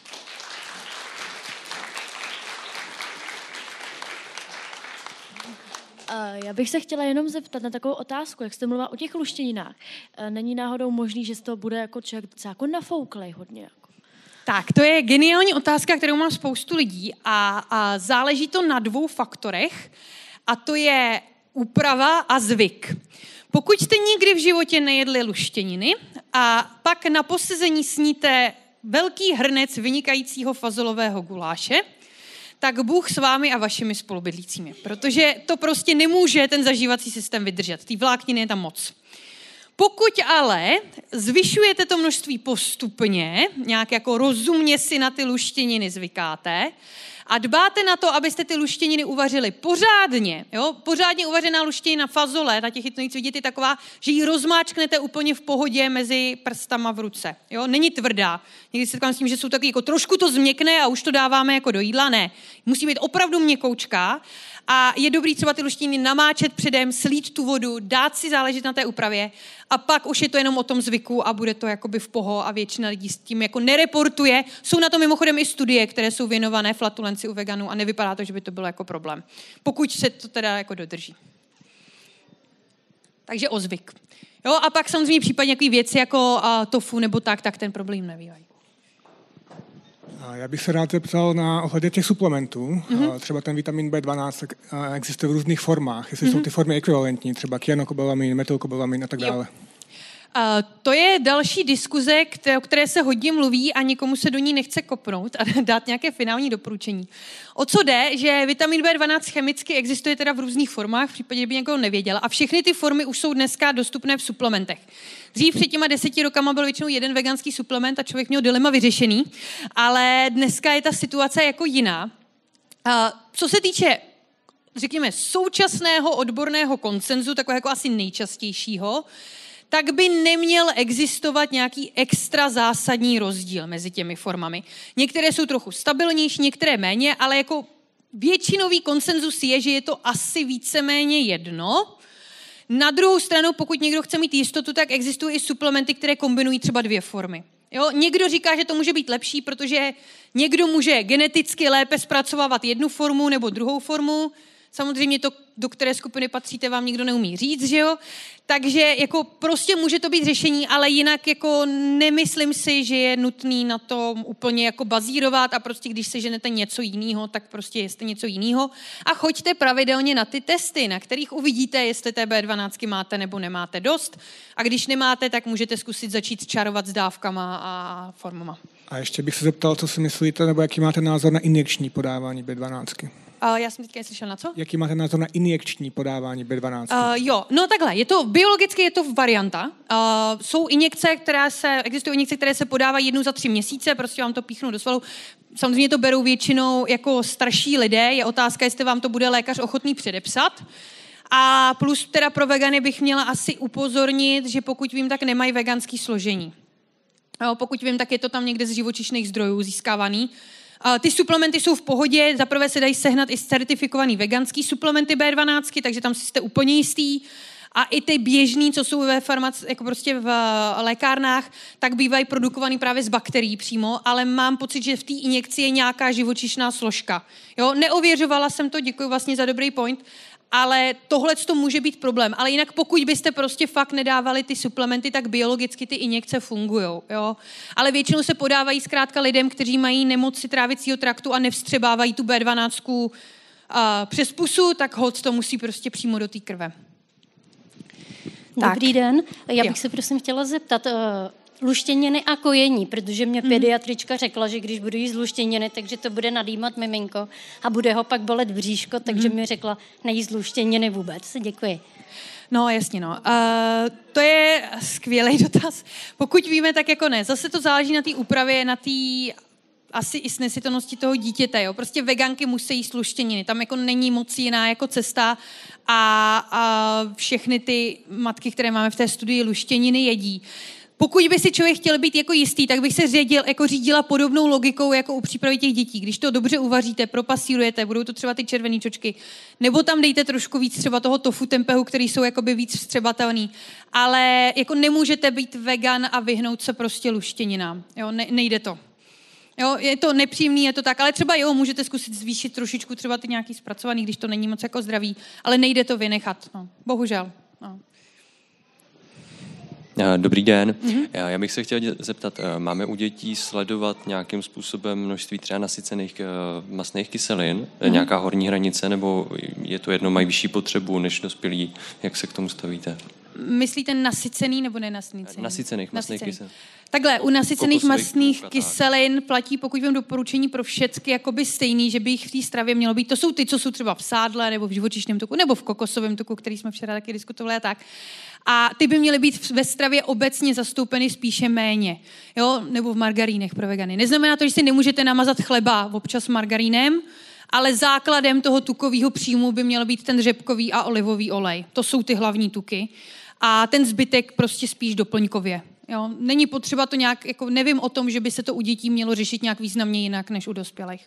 Já bych se chtěla jenom zeptat na takovou otázku, jak jste mluvila o těch luštěninách. Není náhodou možný, že z toho bude jako člověk docela jako nafouklej hodně? Jako? Tak, to je geniální otázka, kterou mám spoustu lidí a, a záleží to na dvou faktorech a to je úprava a zvyk. Pokud jste nikdy v životě nejedli luštěniny a pak na posezení sníte velký hrnec vynikajícího fazolového guláše, tak Bůh s vámi a vašimi spolubydlícími, protože to prostě nemůže ten zažívací systém vydržet. Ty vlákniny je tam moc. Pokud ale zvyšujete to množství postupně, nějak jako rozumně si na ty luštěniny zvykáte a dbáte na to, abyste ty luštěniny uvařili pořádně, jo? Pořádně uvařená luštěnina fazole, na těch chytnojíc vidět je taková, že ji rozmáčknete úplně v pohodě mezi prstama v ruce. Jo? Není tvrdá. Někdy se setkám s tím, že jsou taky jako trošku to změkne a už to dáváme jako do jídla. Ne. Musí být opravdu měkoučká a je dobrý třeba ty luštěniny namáčet předem, slít tu vodu, dát si záležet na té úpravě a pak už je to jenom o tom zvyku a bude to jakoby v poho a většina lidí s tím jako nereportuje. Jsou na to mimochodem i studie, které jsou věnované flatulenci u veganů a nevypadá to, že by to bylo jako problém. Pokud se to teda jako dodrží. Takže o zvyk. Jo, a pak samozřejmě případně nějaké věci jako a, tofu nebo tak, tak ten problém nebývají. Já bych se rád zeptal na ohledě těch suplementů. Mm-hmm. Třeba ten vitamin bé dvanáct existuje v různých formách. Jestli mm-hmm. jsou ty formy ekvivalentní, třeba kyanokobalamin, metylkobalamin a tak dále. Uh, to je další diskuze, které, o které se hodně mluví a nikomu se do ní nechce kopnout a dát nějaké finální doporučení. O co jde, že vitamin bé dvanáct chemicky existuje teda v různých formách, v případě, že by někoho nevěděl, a všechny ty formy už jsou dneska dostupné v suplementech. Dřív před těma deseti rokama byl většinou jeden veganský suplement a člověk měl dilema vyřešený, ale dneska je ta situace jako jiná. Uh, co se týče, řekněme, současného odborného konsenzu, takového jako asi nejčastějšího, tak by neměl existovat nějaký extra zásadní rozdíl mezi těmi formami. Některé jsou trochu stabilnější, některé méně, ale jako většinový konsenzus je, že je to asi víceméně jedno. Na druhou stranu, pokud někdo chce mít jistotu, tak existují i suplementy, které kombinují třeba dvě formy. Jo? Někdo říká, že to může být lepší, protože někdo může geneticky lépe zpracovávat jednu formu nebo druhou formu. Samozřejmě to, do které skupiny patříte, vám nikdo neumí říct, že jo? Takže jako prostě může to být řešení, ale jinak jako nemyslím si, že je nutný na tom úplně jako bazírovat a prostě když seženete něco jiného, tak prostě jeste něco jiného a choďte pravidelně na ty testy, na kterých uvidíte, jestli té bé dvanáct máte nebo nemáte dost a když nemáte, tak můžete zkusit začít čarovat s dávkama a formama. A ještě bych se zeptal, co si myslíte, nebo jaký máte názor na injekční podávání bé dvanáct? Uh, já jsem teďka neslyšel na co? Jaký máte názor na injekční podávání bé dvanáct? Uh, jo, no takhle, je to biologicky je to varianta. Uh, jsou injekce, které se, existují injekce, které se podávají jednou za tři měsíce, prostě vám to píchnou do svalu. Samozřejmě to berou většinou jako starší lidé, je otázka, jestli vám to bude lékař ochotný předepsat. A plus teda pro vegany bych měla asi upozornit, že pokud vím, tak nemají veganský složení. Jo, pokud vím, tak je to tam někde z živočišných zdrojů získávaný. Ty suplementy jsou v pohodě, zaprvé se dají sehnat i certifikovaný veganský suplementy bé dvanáct, takže tam si jste úplně jistý. A i ty běžný, co jsou ve farmaci, jako prostě v lékárnách, tak bývají produkovaný právě z bakterií přímo, ale mám pocit, že v té injekci je nějaká živočišná složka. Jo, neověřovala jsem to, děkuji vlastně za dobrý point, ale tohle to může být problém. Ale jinak pokud byste prostě fakt nedávali ty suplementy, tak biologicky ty injekce fungujou. Jo? Ale většinou se podávají zkrátka lidem, kteří mají nemoci trávicího traktu a nevstřebávají tu bé dvanáct uh, přes pusu, tak holt to musí prostě přímo do té krve. Dobrý tak. den. Já bych jo. se prosím chtěla zeptat, uh, luštěniny a kojení, protože mě pediatrička řekla, že když budu jíst luštěniny, takže to bude nadýmat miminko a bude ho pak bolet bříško, takže mi řekla nejíst luštěniny vůbec. Děkuji. No, jasně, no. Uh, to je skvělý dotaz. Pokud víme, tak jako ne. Zase to záleží na té úpravě, na té asi i snesitelnosti toho dítěte, jo. Prostě veganky musí jíst luštěniny. Tam jako není moc jiná jako cesta a, a všechny ty matky, které máme v té studii, luštěniny jedí. Pokud by si člověk chtěl být jako jistý, tak bych se řídil, jako řídila podobnou logikou jako u přípravy těch dětí. Když to dobře uvaříte, propasírujete, budou to třeba ty červené čočky, nebo tam dejte trošku víc třeba toho tofu tempehu, který jsou jakoby víc vstřebatelný. Ale jako nemůžete být vegan a vyhnout se prostě luštěninám. Jo, ne, nejde to. Jo, je to nepříjemný, je to tak, ale třeba jo, můžete zkusit zvýšit trošičku třeba ty nějaký zpracovaný, když to není moc jako zdravý, ale nejde to vynechat. No, bohužel. No. Dobrý den. Mm-hmm. Já bych se chtěl zeptat, máme u dětí sledovat nějakým způsobem množství třeba nasycených mastných kyselin, mm-hmm. nějaká horní hranice, nebo je to jedno, mají vyšší potřebu než dospělí? Jak se k tomu stavíte? Myslíte nasycený nebo nenasycený? Nasycených mastných kyselin. Takhle, u nasycených mastných kyselin platí, pokud vím, doporučení pro všechny jakoby stejný, že by jich v té stravě mělo být. To jsou ty, co jsou třeba v sádle, nebo v živočišném tuku, nebo v kokosovém tuku, který jsme včera taky diskutovali a tak. A ty by měly být ve stravě obecně zastoupeny spíše méně. Jo? Nebo v margarínech pro vegany. Neznamená to, že si nemůžete namazat chleba občas margarínem, ale základem toho tukového příjmu by měl být ten řepkový a olivový olej. To jsou ty hlavní tuky. A ten zbytek prostě spíš doplňkově. Jo? Není potřeba to nějak, jako nevím o tom, že by se to u dětí mělo řešit nějak významně jinak než u dospělých.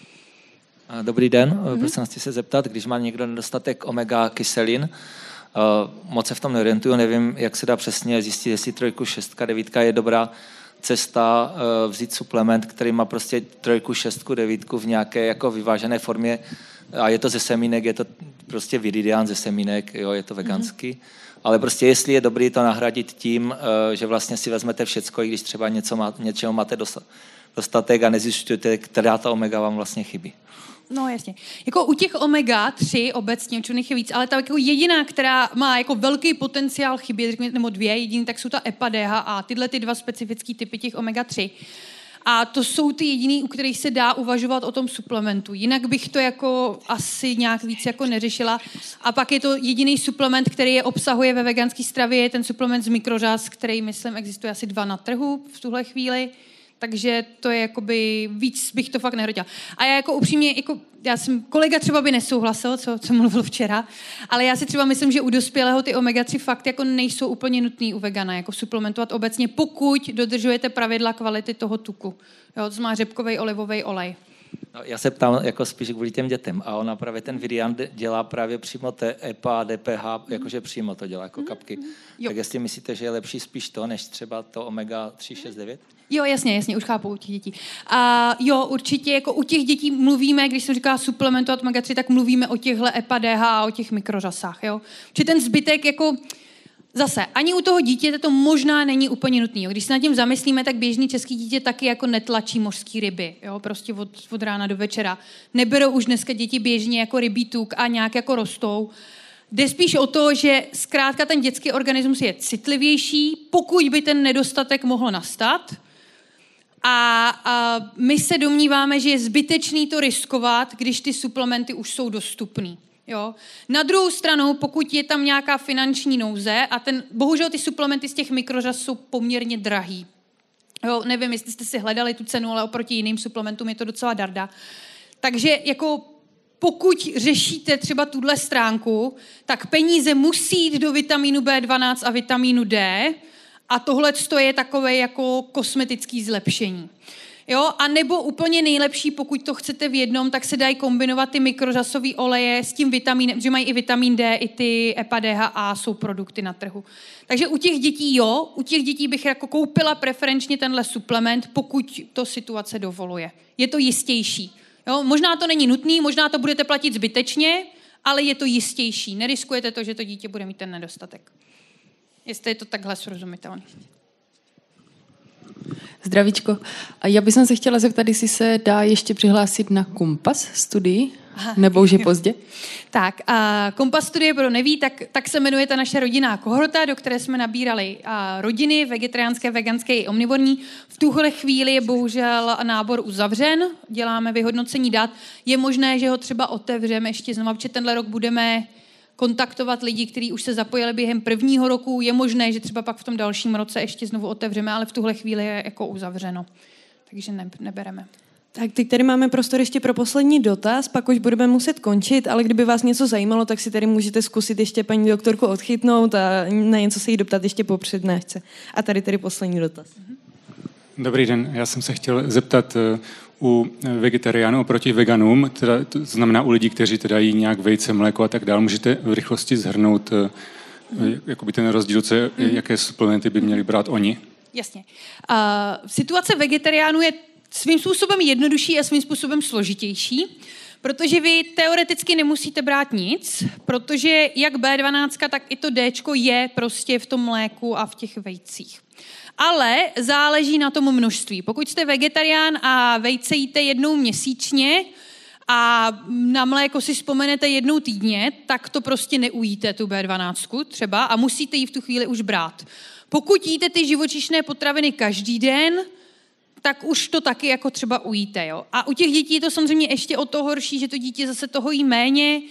Dobrý den, mm-hmm. prosím chci se zeptat, když má někdo nedostatek omega kyselin, uh, moc se v tom neorientuju, nevím, jak se dá přesně zjistit, jestli trojku, šestka, devítka je dobrá cesta uh, vzít suplement, který má prostě trojku, šestku, devítku v nějaké jako vyvážené formě a je to ze semínek, je to prostě viridian ze semínek, jo, je to veganský. Mm-hmm. Ale prostě jestli je dobrý to nahradit tím, že vlastně si vezmete všecko, i když třeba něco má, něčeho máte dostatek a nezjišťujete, která ta omega vám vlastně chybí. No jasně. Jako u těch omega tři obecně, určitě je víc, ale ta jako jediná, která má jako velký potenciál chybět, nebo dvě, jediný, tak jsou ta E P A, D H A, tyhle ty dva specifické typy těch omega tři. A to jsou ty jediný, u kterých se dá uvažovat o tom suplementu. Jinak bych to jako asi nějak víc jako neřešila. A pak je to jediný suplement, který je obsahuje ve veganské stravě, je ten suplement z mikrořas, který, myslím, existuje asi dva na trhu v tuhle chvíli. Takže to je jakoby, víc bych to fakt nehrodila. A já jako upřímně, jako, já jsem, kolega třeba by nesouhlasil, co, co mluvil včera, ale já si třeba myslím, že u dospělého ty omega tři fakt jako nejsou úplně nutný u vegana, jako suplementovat obecně, pokud dodržujete pravidla kvality toho tuku. Jo, to má řepkovej, olivový olej. No, já se ptám jako spíš kvůli těm dětem a ona právě ten Viridian dělá právě přímo té E P A, D P H, jakože přímo to dělá jako kapky. Jo. Tak jestli myslíte, že je lepší spíš to, než třeba to omega tři šest devět? Jo, jasně, jasně, už chápu u těch dětí. A jo, určitě, jako u těch dětí mluvíme, když jsem říkala suplementovat omega tři, tak mluvíme o těchto E P A, D H a o těch mikrořasách, jo. Či ten zbytek, jako zase, ani u toho dítěte to možná není úplně nutný. Jo. Když se nad tím zamyslíme, tak běžný český dítě taky jako netlačí mořský ryby, jo, prostě od, od rána do večera. Neberou už dneska děti běžně jako rybí tuk a nějak jako rostou. Jde spíš o to, že zkrátka ten dětský organismus je citlivější, pokud by ten nedostatek mohl nastat. A, a my se domníváme, že je zbytečný to riskovat, když ty suplementy už jsou dostupný. Jo. Na druhou stranu, pokud je tam nějaká finanční nouze a ten, bohužel ty suplementy z těch mikrořas jsou poměrně drahý. Jo, nevím, jestli jste si hledali tu cenu, ale oproti jiným suplementům je to docela darda. Takže jako pokud řešíte třeba tuhle stránku, tak peníze musí jít do vitamínu B dvanáct a vitamínu D a tohle je takové jako kosmetický zlepšení. Jo, a nebo úplně nejlepší, pokud to chcete v jednom, tak se dají kombinovat ty mikrořasové oleje s tím vitamínem, že mají i vitamin D, i ty E P A, D H A jsou produkty na trhu. Takže u těch dětí jo, u těch dětí bych jako koupila preferenčně tenhle suplement, pokud to situace dovoluje. Je to jistější. Jo, možná to není nutný, možná to budete platit zbytečně, ale je to jistější. Neriskujete to, že to dítě bude mít ten nedostatek. Jestli je to takhle srozumitelné. Zdravíčko. A já bych se chtěla zeptat, jestli se dá ještě přihlásit na Kompas studii, Aha. nebo už je pozdě? Tak, a Kompas studie, pro neví, tak, tak se jmenuje ta naše rodinná kohorta, do které jsme nabírali a, rodiny, vegetariánské, veganské i omnivorní. V tuhle chvíli je bohužel nábor uzavřen, děláme vyhodnocení dat. Je možné, že ho třeba otevřeme ještě znovu, protože tenhle rok budeme kontaktovat lidi, kteří už se zapojili během prvního roku. Je možné, že třeba pak v tom dalším roce ještě znovu otevřeme, ale v tuhle chvíli je jako uzavřeno. Takže ne, nebereme. Tak teď tady máme prostor ještě pro poslední dotaz, pak už budeme muset končit, ale kdyby vás něco zajímalo, tak si tady můžete zkusit ještě paní doktorku odchytnout a na něco se jí doptat ještě po přednášce. A tady tady poslední dotaz. Dobrý den, já jsem se chtěl zeptat u vegetariánů oproti veganům, teda to znamená u lidí, kteří teda jí nějak vejce, mléko a tak dále, můžete v rychlosti shrnout jakoby ten rozdíl, co, jaké suplementy by měli brát oni? Jasně. Uh, situace vegetariánů je svým způsobem jednodušší a svým způsobem složitější, protože vy teoreticky nemusíte brát nic, protože jak bé dvanáct, tak i to Dčko je prostě v tom mléku a v těch vejcích. Ale záleží na tom množství. Pokud jste vegetarián a vejce jíte jednou měsíčně a na mléko si vzpomenete jednou týdně, tak to prostě neujíte, tu bé dvanáct třeba, a musíte ji v tu chvíli už brát. Pokud jíte ty živočišné potraviny každý den, tak už to taky jako třeba ujíte. Jo? A u těch dětí je to samozřejmě ještě o to horší, že to dítě zase toho jí méně,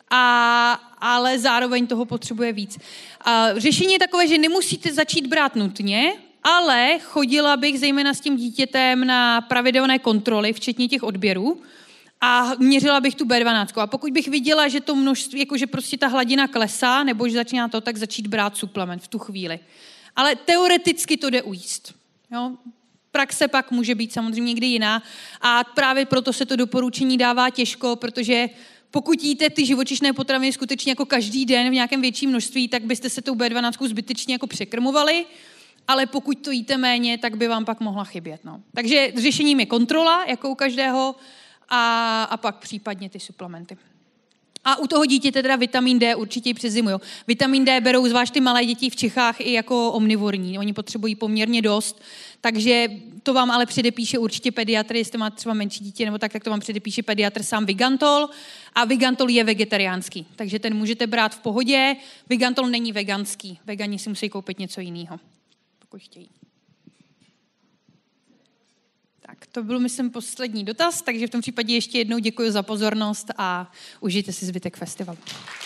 a, ale zároveň toho potřebuje víc. A řešení je takové, že nemusíte začít brát nutně, ale chodila bych zejména s tím dítětem na pravidelné kontroly, včetně těch odběrů, a měřila bych tu bé dvanáct. A pokud bych viděla, že to množství, jakože prostě ta hladina klesá, nebo že začíná to, tak začít brát suplement v tu chvíli. Ale teoreticky to jde ujíst. Jo? Praxe pak může být samozřejmě někdy jiná a právě proto se to doporučení dává těžko, protože pokud jíte ty živočišné potraviny skutečně jako každý den v nějakém větším množství, tak byste se tou bé dvanáct zbytečně jako překrmovali, ale pokud to jíte méně, tak by vám pak mohla chybět. No. Takže řešením je kontrola, jako u každého, a, a pak případně ty suplementy. A u toho dítěte teda vitamin D určitě i přes zimu. Jo. Vitamin D berou zvlášť ty malé děti v Čechách i jako omnivorní. Oni potřebují poměrně dost, takže to vám ale předepíše určitě pediatr, jestli máte třeba menší dítě nebo tak, tak to vám předepíše pediatr sám Vigantol. A Vigantol je vegetariánský, takže ten můžete brát v pohodě. Vigantol není veganský. Vegani si musí koupit něco jiného, pokud chtějí. Tak to byl, myslím, poslední dotaz, takže v tom případě ještě jednou děkuji za pozornost a užijte si zbytek festivalu.